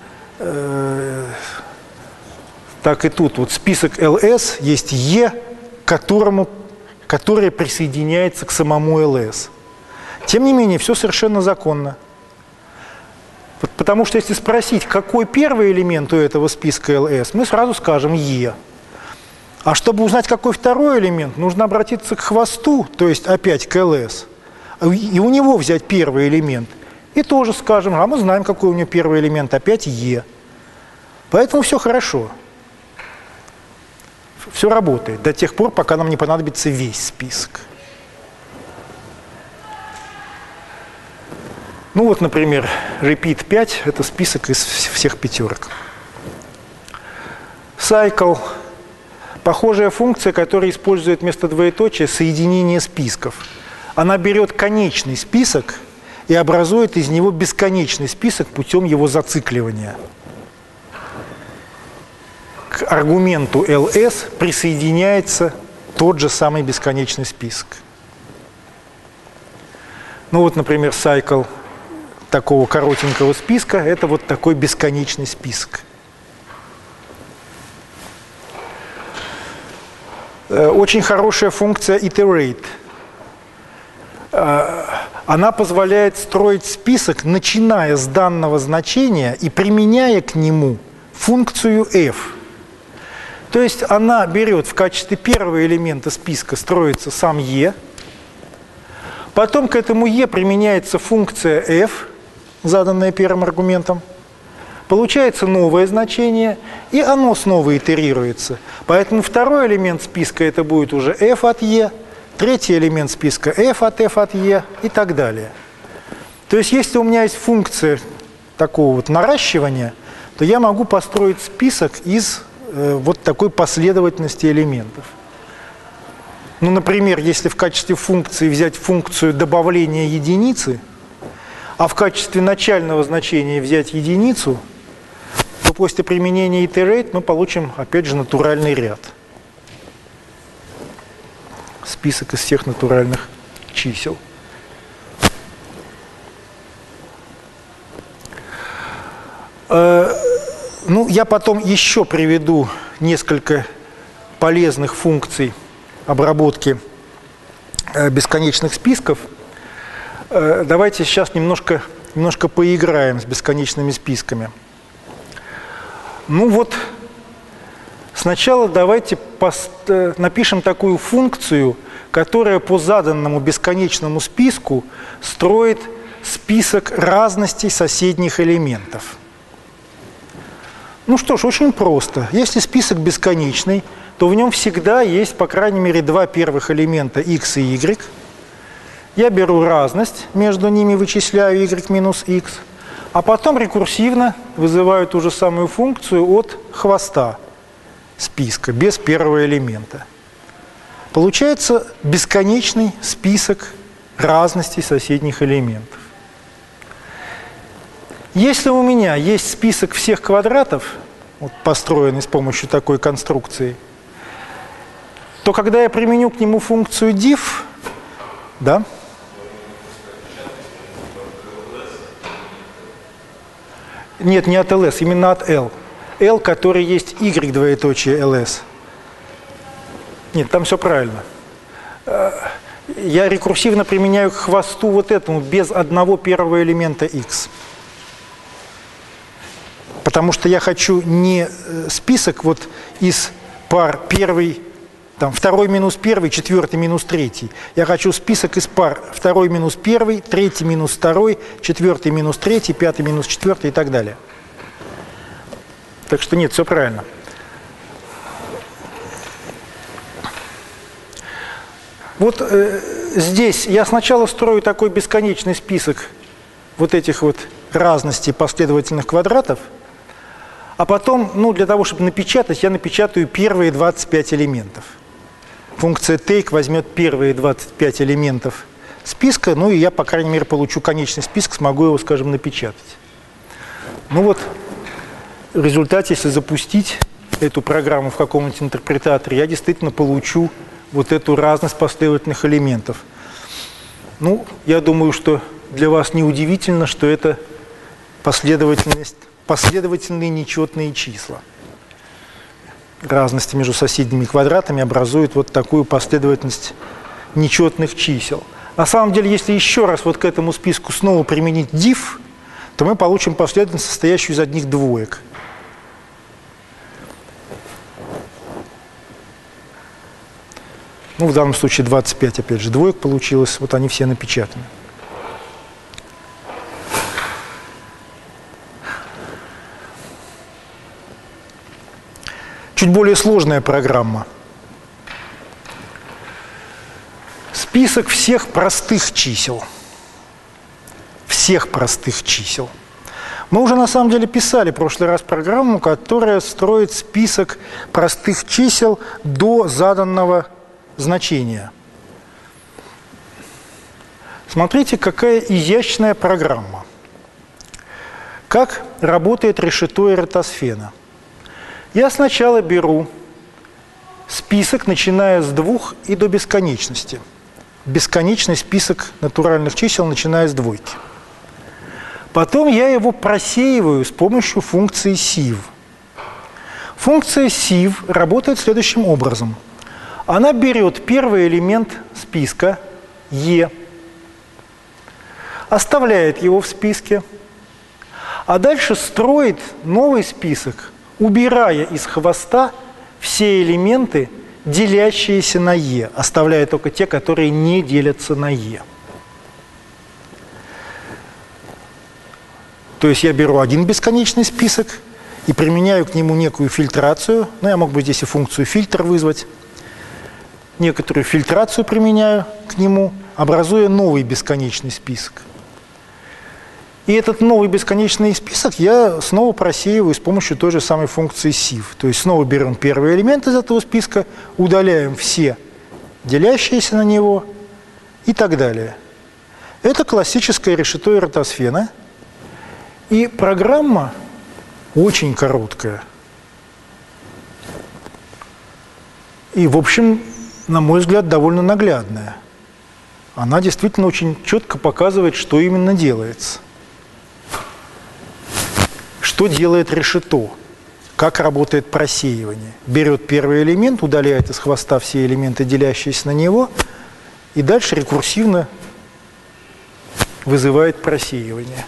Так и тут. Вот список ls есть e, которое присоединяется к самому ls. Тем не менее, все совершенно законно. Потому что если спросить, какой первый элемент у этого списка ls, мы сразу скажем e. А чтобы узнать, какой второй элемент, нужно обратиться к хвосту, то есть опять к ls, и у него взять первый элемент. И тоже скажем, а мы знаем, какой у него первый элемент, опять e. Поэтому все хорошо. Все работает до тех пор, пока нам не понадобится весь список. Ну вот, например, repeat 5 – это список из всех пятерок. Cycle – похожая функция, которая использует вместо двоеточия соединение списков. Она берет конечный список и образует из него бесконечный список путем его зацикливания. К аргументу ls присоединяется тот же самый бесконечный список. Ну вот, например, cycle такого коротенького списка – это вот такой бесконечный список. Очень хорошая функция iterate. Она позволяет строить список, начиная с данного значения и применяя к нему функцию f. То есть она берет в качестве первого элемента списка, строится сам e. Потом к этому e применяется функция f, заданная первым аргументом. Получается новое значение, и оно снова итерируется. Поэтому второй элемент списка это будет уже f от e, третий элемент списка f от e и так далее. То есть если у меня есть функция такого вот наращивания, то я могу построить список из вот такой последовательности элементов. Ну, например, если в качестве функции взять функцию добавления единицы, а в качестве начального значения взять единицу, то после применения iterate мы получим, опять же, натуральный ряд. Список из всех натуральных чисел. Ну, я потом еще приведу несколько полезных функций обработки бесконечных списков. Давайте сейчас немножко поиграем с бесконечными списками. Ну вот, сначала давайте напишем такую функцию, которая по заданному бесконечному списку строит список разностей соседних элементов. Ну что ж, очень просто. Если список бесконечный, то в нем всегда есть, по крайней мере, два первых элемента x и y. Я беру разность, между ними вычисляю y минус x, а потом рекурсивно вызываю ту же самую функцию от хвоста списка, без первого элемента. Получается бесконечный список разностей соседних элементов. Если у меня есть список всех квадратов, вот, построенный с помощью такой конструкции, то когда я применю к нему функцию diff, да? Нет, не от ls, именно от l. L, который есть y двоеточие ls. Нет, там все правильно. Я рекурсивно применяю к хвосту вот этому без одного первого элемента x. Потому что я хочу не список вот из пар первый, там, второй минус первый, четвертый минус третий. Я хочу список из пар второй минус первый, третий минус второй, четвертый минус третий, пятый минус четвертый и так далее. Так что нет, все правильно. Вот здесь я сначала строю такой бесконечный список вот этих вот разностей последовательных квадратов, а потом, ну, для того, чтобы напечатать, я напечатаю первые 25 элементов. Функция take возьмет первые 25 элементов списка, ну и я, по крайней мере, получу конечный список, смогу его, скажем, напечатать. Ну вот, в результате, если запустить эту программу в каком-нибудь интерпретаторе, я действительно получу вот эту разность последовательных элементов. Ну, я думаю, что для вас не удивительно, что это последовательные нечетные числа. Разности между соседними квадратами образуют вот такую последовательность нечетных чисел. На самом деле, если еще раз вот к этому списку снова применить diff, то мы получим последовательность, состоящую из одних двоек. Ну, в данном случае 25, опять же, двоек получилось, вот они все напечатаны. Чуть более сложная программа. Список всех простых чисел. Всех простых чисел. Мы уже на самом деле писали в прошлый раз программу, которая строит список простых чисел до заданного значения. Смотрите, какая изящная программа. Как работает решето Эратосфена. Я сначала беру список, начиная с 2 и до бесконечности. Бесконечный список натуральных чисел, начиная с двойки. Потом я его просеиваю с помощью функции sieve. Функция sieve работает следующим образом. Она берет первый элемент списка e, оставляет его в списке, а дальше строит новый список, убирая из хвоста все элементы, делящиеся на e, оставляя только те, которые не делятся на e. То есть я беру один бесконечный список и применяю к нему некую фильтрацию. Ну, я мог бы здесь и функцию фильтр вызвать. Некоторую фильтрацию применяю к нему, образуя новый бесконечный список. И этот новый бесконечный список я снова просеиваю с помощью той же самой функции sieve. То есть снова берем первый элемент из этого списка, удаляем все делящиеся на него и так далее. Это классическое решето Эратосфена. И программа очень короткая. И, в общем, на мой взгляд, довольно наглядная. Она действительно очень четко показывает, что именно делается. Что делает решето? Как работает просеивание? Берет первый элемент, удаляет из хвоста все элементы, делящиеся на него, и дальше рекурсивно вызывает просеивание.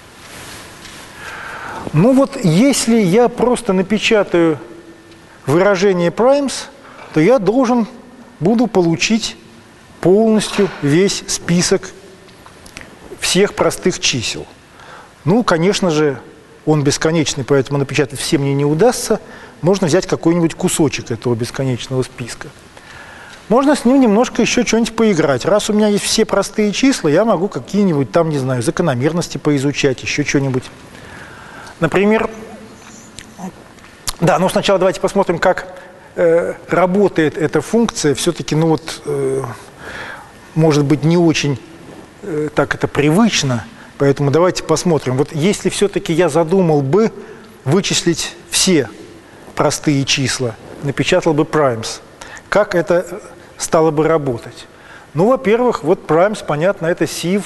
Ну вот, если я просто напечатаю выражение primes, то я буду получить полностью весь список всех простых чисел. Ну, конечно же, он бесконечный, поэтому напечатать все мне не удастся. Можно взять какой-нибудь кусочек этого бесконечного списка. Можно с ним немножко еще что-нибудь поиграть. Раз у меня есть все простые числа, я могу какие-нибудь там, не знаю, закономерности поизучать, еще что-нибудь. Например, да, ну сначала давайте посмотрим, как работает эта функция. Все-таки, ну вот, может быть, не очень так это привычно, поэтому давайте посмотрим. Вот если все-таки я задумал бы вычислить все простые числа, напечатал бы primes, как это стало бы работать? Ну, во-первых, вот primes, понятно, это sieve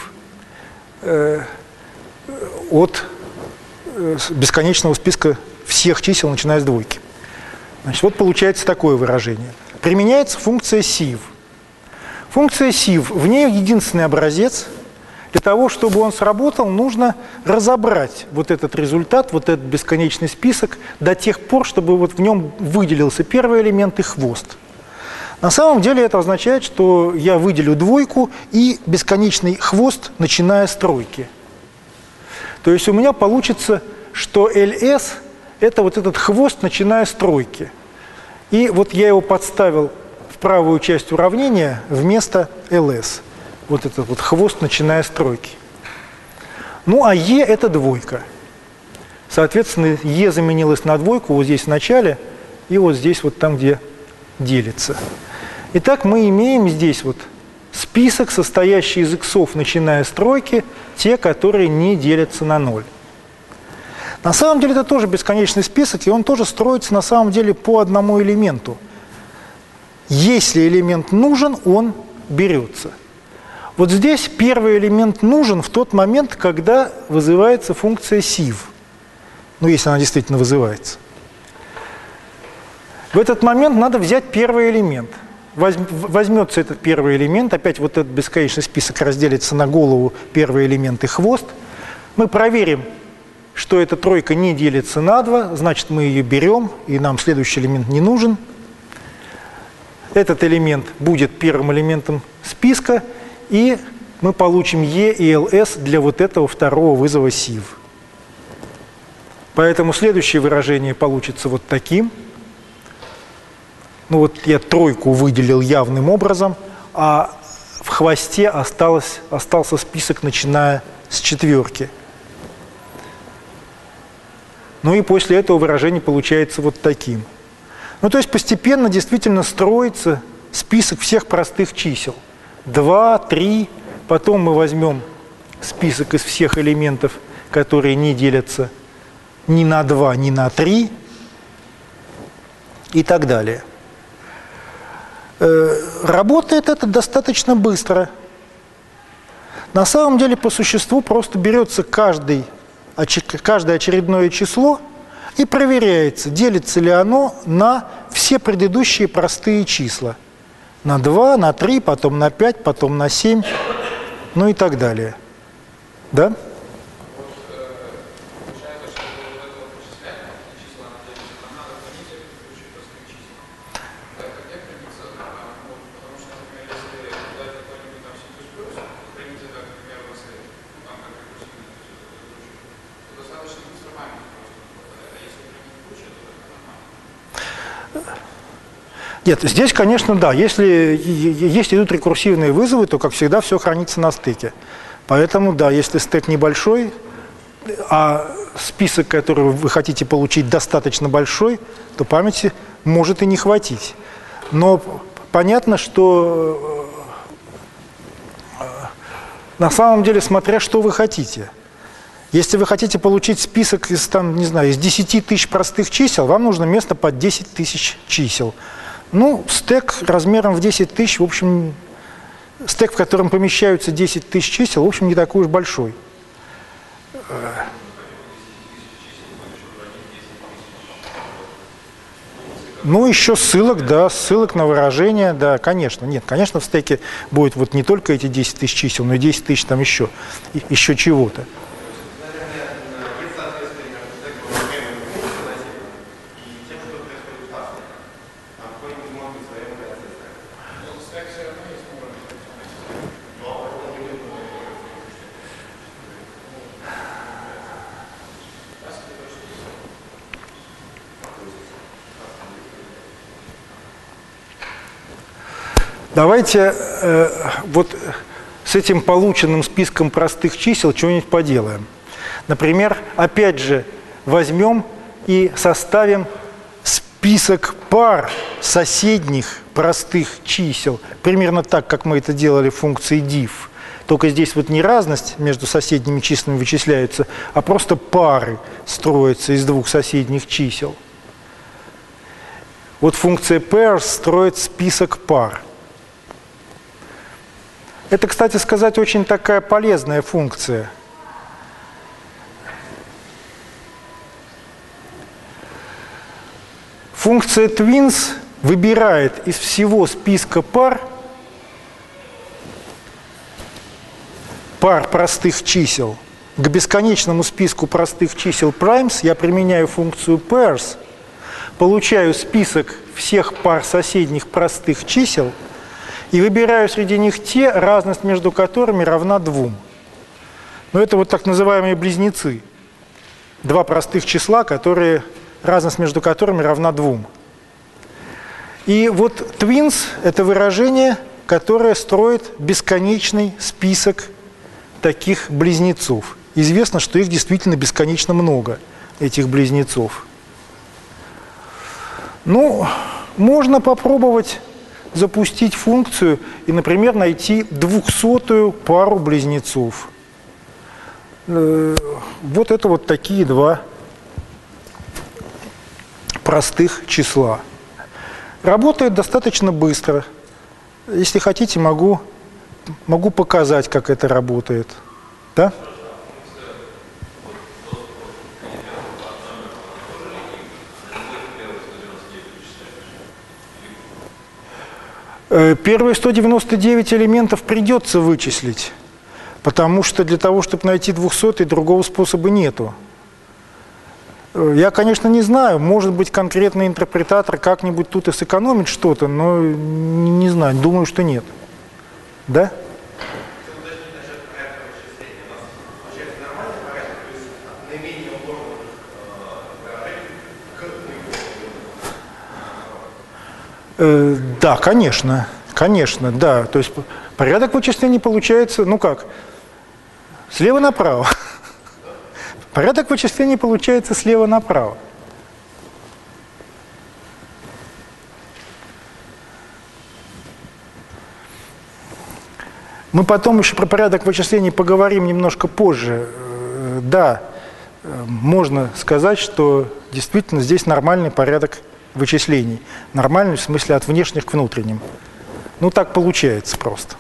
от бесконечного списка всех чисел, начиная с двойки. Значит, вот получается такое выражение. Применяется функция sieve. Функция sieve, в ней единственный образец. Для того, чтобы он сработал, нужно разобрать вот этот результат, вот этот бесконечный список до тех пор, чтобы вот в нем выделился первый элемент и хвост. На самом деле это означает, что я выделю двойку и бесконечный хвост, начиная с тройки. То есть у меня получится, что ls – это вот этот хвост, начиная с тройки. И вот я его подставил в правую часть уравнения вместо ls. Вот этот вот хвост, начиная с тройки. Ну, а e – это двойка. Соответственно, e заменилось на двойку вот здесь в начале и вот здесь вот там, где делится. Итак, мы имеем здесь вот список, состоящий из иксов, начиная с тройки, те, которые не делятся на 0. На самом деле это тоже бесконечный список, и он тоже строится на самом деле по одному элементу. Если элемент нужен, он берется. Вот здесь первый элемент нужен в тот момент, когда вызывается функция sieve. Ну, если она действительно вызывается. В этот момент надо взять первый элемент. Возьмется этот первый элемент, опять вот этот бесконечный список разделится на голову, первый элемент и хвост. Мы проверим, что эта тройка не делится на 2, значит, мы ее берем, и нам следующий элемент не нужен. Этот элемент будет первым элементом списка, и мы получим e и ls для вот этого второго вызова sieve. Поэтому следующее выражение получится вот таким. Ну вот я тройку выделил явным образом, а в хвосте остался список, начиная с четверки. Ну и после этого выражение получается вот таким. Ну то есть постепенно действительно строится список всех простых чисел. 2, 3, потом мы возьмем список из всех элементов, которые не делятся ни на 2, ни на 3 и так далее. Работает это достаточно быстро. На самом деле, по существу, просто берется каждое очередное число и проверяется, делится ли оно на все предыдущие простые числа. На 2, на 3, потом на 5, потом на 7, ну и так далее. Да? Нет, здесь, конечно, да. Если идут рекурсивные вызовы, то, как всегда, все хранится на стеке. Поэтому, да, если стек небольшой, а список, который вы хотите получить, достаточно большой, то памяти может и не хватить. Но понятно, что на самом деле, смотря что вы хотите. Если вы хотите получить список из, там, не знаю, из 10 тысяч простых чисел, вам нужно место под 10 тысяч чисел. Ну, стек размером в 10 тысяч, в общем, стек, в котором помещаются 10 тысяч чисел, в общем, не такой уж большой. Ну, еще ссылок, да, ссылок на выражение, да, конечно. Нет, конечно, в стеке будет вот не только эти 10 тысяч чисел, но и 10 тысяч там еще чего-то. Давайте вот с этим полученным списком простых чисел что-нибудь поделаем. Например, опять же, возьмем и составим список пар соседних простых чисел, примерно так, как мы это делали в функции diff. Только здесь вот не разность между соседними числами вычисляется, а просто пары строятся из двух соседних чисел. Вот функция pairs строит список пар. Это, кстати сказать, очень такая полезная функция. Функция twins выбирает из всего списка пар простых чисел. К бесконечному списку простых чисел primes я применяю функцию pairs, получаю список всех пар соседних простых чисел и выбираю среди них те, разность между которыми равна 2. Но это вот так называемые близнецы. Два простых числа, разность между которыми равна 2. И вот twins – это выражение, которое строит бесконечный список таких близнецов. Известно, что их действительно бесконечно много, этих близнецов. Ну, можно попробовать запустить функцию и, например, найти 200-ю пару близнецов. Вот это вот такие два простых числа. Работает достаточно быстро. Если хотите, могу показать, как это работает. Да? Первые 199 элементов придется вычислить, потому что для того, чтобы найти 200-й, другого способа нету. Я, конечно, не знаю, может быть, конкретный интерпретатор как-нибудь тут и сэкономит что-то, но не знаю, думаю, что нет. Да? Да, конечно, да. То есть порядок вычислений получается, ну как, слева направо. Порядок вычислений получается слева направо. Мы потом еще про порядок вычислений поговорим немножко позже. Да, можно сказать, что действительно здесь нормальный порядок вычислений. Нормальный в смысле от внешних к внутренним. Ну так получается просто.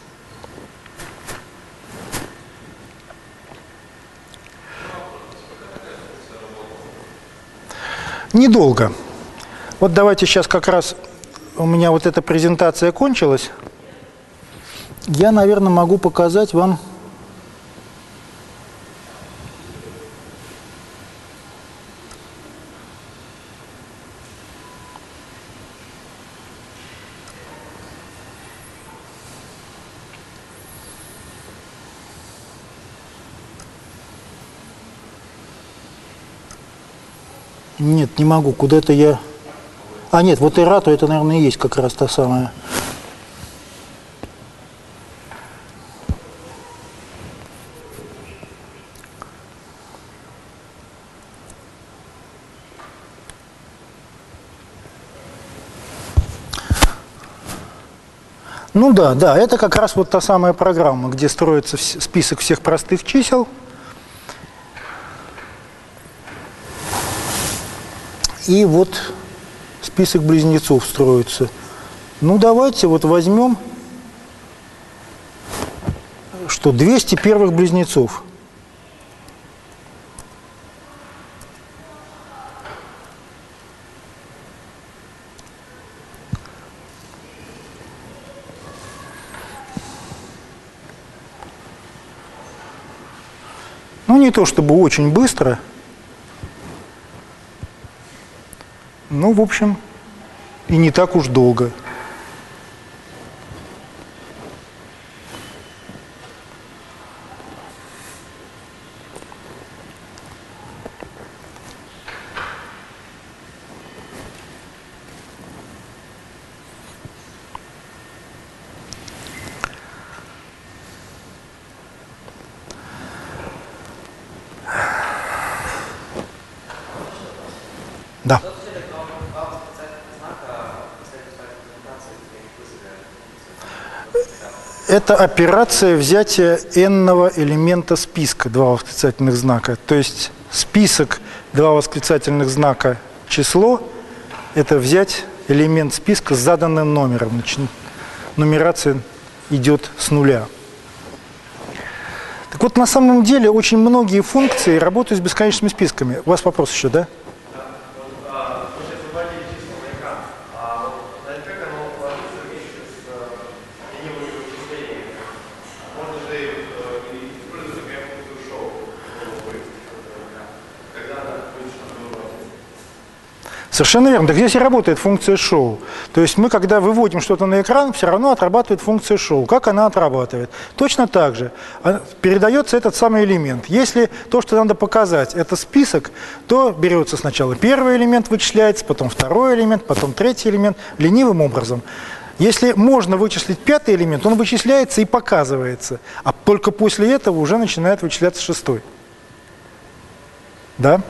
Недолго. Вот давайте сейчас как раз у меня вот эта презентация кончилась. Я, наверное, могу показать вам Нет, не могу. Куда-то я А нет, вот errato это, наверное, и есть как раз та самая. Ну да, да, это как раз вот та самая программа, где строится список всех простых чисел. И вот список близнецов строится. Ну давайте вот возьмем, что 200 первых близнецов. Ну, не то чтобы очень быстро. Ну, в общем, и не так уж долго. Да. Это операция взятия n-ного элемента списка, два восклицательных знака. То есть список, два восклицательных знака, число, это взять элемент списка с заданным номером. Значит, нумерация идет с нуля. Так вот, на самом деле, очень многие функции работают с бесконечными списками. У вас вопрос еще, да? Совершенно верно. Так здесь и работает функция show. То есть мы, когда выводим что-то на экран, все равно отрабатывает функция show. Как она отрабатывает? Точно так же передается этот самый элемент. Если то, что надо показать, это список, то берется сначала первый элемент, вычисляется, потом второй элемент, потом третий элемент, ленивым образом. Если можно вычислить пятый элемент, он вычисляется и показывается. А только после этого уже начинает вычисляться шестой. Да?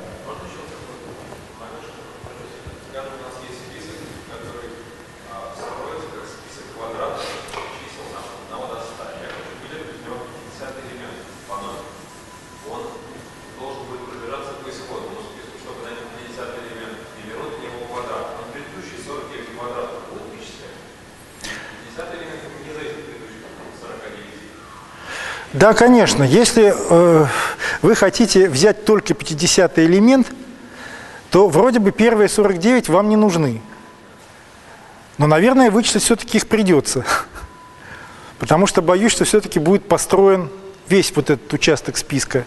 Да, конечно. Если вы хотите взять только 50-й элемент, то вроде бы первые 49 вам не нужны. Но, наверное, вычислить все-таки их придется. Потому что боюсь, что все-таки будет построен весь вот этот участок списка.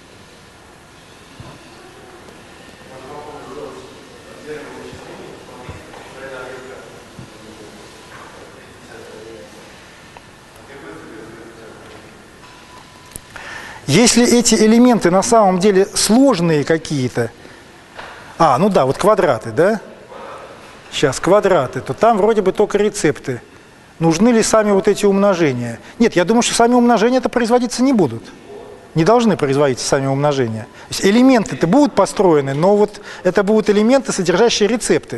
Если эти элементы на самом деле сложные какие-то, ну да, вот квадраты, да? Сейчас квадраты, то там вроде бы только рецепты. Нужны ли сами вот эти умножения? Нет, я думаю, что сами умножения-то производиться не будут. Не должны производиться сами умножения. То есть элементы-то будут построены, но вот это будут элементы, содержащие рецепты.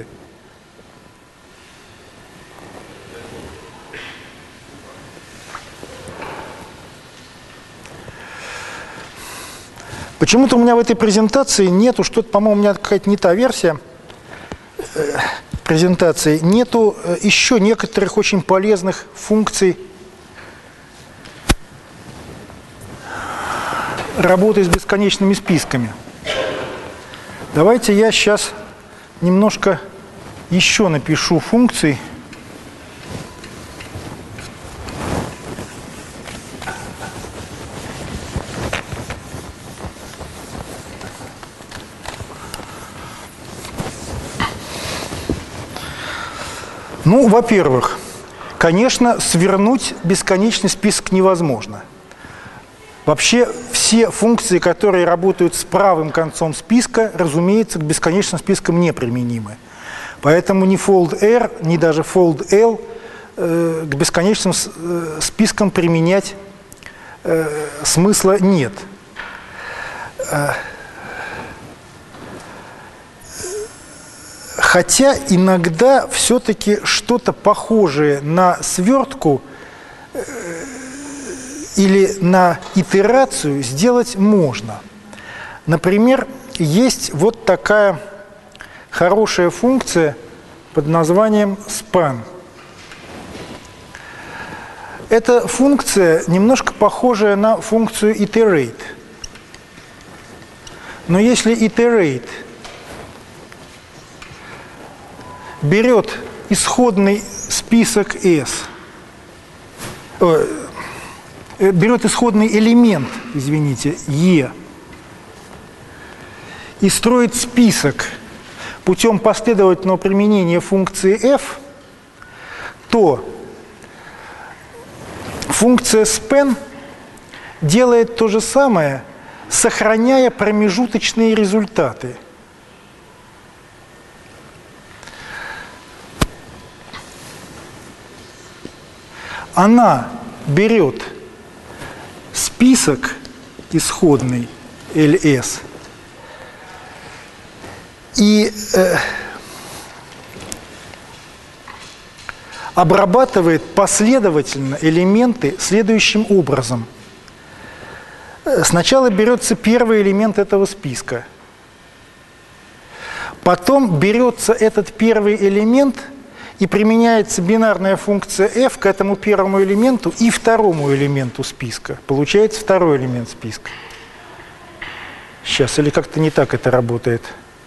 Почему-то у меня в этой презентации нету, что-то, по-моему, у меня какая-то не та версия презентации, нету еще некоторых очень полезных функций работы с бесконечными списками. Давайте я сейчас немножко еще напишу функций. Ну, во-первых, конечно, свернуть бесконечный список невозможно. Вообще, все функции, которые работают с правым концом списка, разумеется, к бесконечным спискам неприменимы. Поэтому ни fold R, ни даже fold L к бесконечным спискам применять смысла нет. Хотя иногда все-таки что-то похожее на свертку или на итерацию сделать можно. Например, есть вот такая хорошая функция под названием span. Эта функция немножко похожая на функцию iterate. Но если iterate берет исходный список S, берет исходный элемент, извините, E, и строит список путем последовательного применения функции f, то функция span делает то же самое, сохраняя промежуточные результаты. Она берет список исходный ls и обрабатывает последовательно элементы следующим образом. Сначала берется первый элемент этого списка, потом берется этот первый элемент и применяется бинарная функция f к этому первому элементу и второму элементу списка. Получается второй элемент списка. Сейчас, или как-то не так это работает?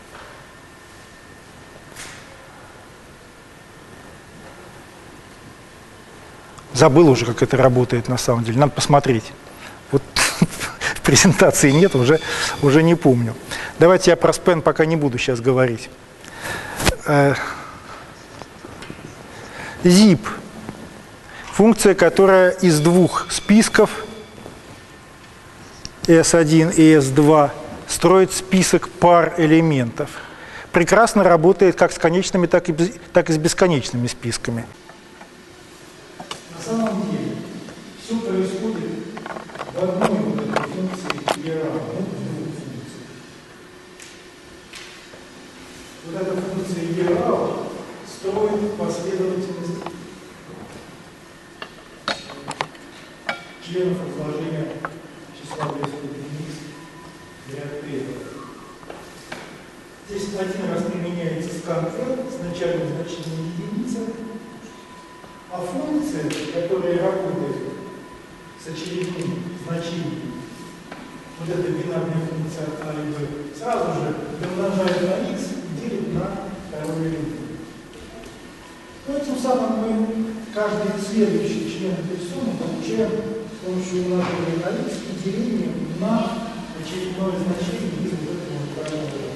Забыл уже, как это работает на самом деле. Надо посмотреть. Вот презентации нет, уже не помню. Давайте я про span пока не буду сейчас говорить. Zip. Функция, которая из двух списков S1 и S2 строит список пар элементов. Прекрасно работает как с конечными, так и с бесконечными списками. На самом деле все происходит в одной функции E равно двух функций. Вот эта функция E равно строит последовательность членов разложения числа в степени x для p. Здесь один раз применяется scan L с начальным значением единицы, а функция, которая работает с очередным значением, вот эта бинарная функция от a и b, сразу же умножает на x и делит на второй элемент. Ну, тем самым мы каждый следующий член этой суммы получаем с помощью умножения на x и деления на очередное значение из вот этого второго элемента.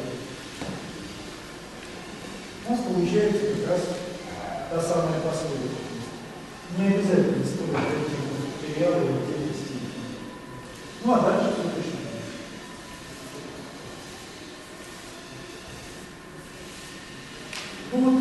У нас получается как раз та самая последовательность. Не обязательно строить эти материалы и эти степени. Ну а дальше все точно. Ну вот,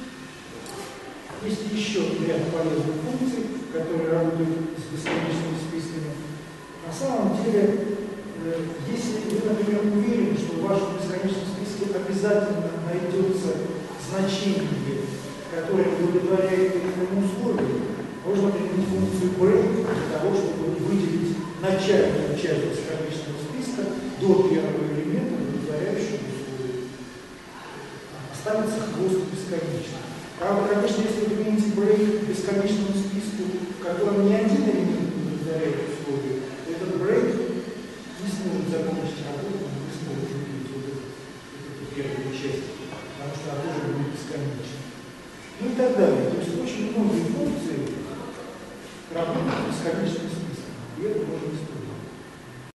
есть еще ряд полезных функций, которые работают с бесконечными списками. На самом деле, если вы, например, уверены, что в вашем бесконечном списке обязательно найдется значение, которое удовлетворяет этому условию, можно применить функцию break для того, чтобы выделить начальную часть бесконечного списка до первого элемента, удовлетворяющего условию. Останется хвост бесконечный. Правда, конечно, если вы примените break к бесконечному списку, в котором ни один элемент не удовлетворяет условию, то этот break не сможет закончить работу, он не сможет увидеть вот эту первую часть, потому что она тоже будет бесконечна. Ну и так далее. То есть очень многие функции работают с бесконечным списком. И это можно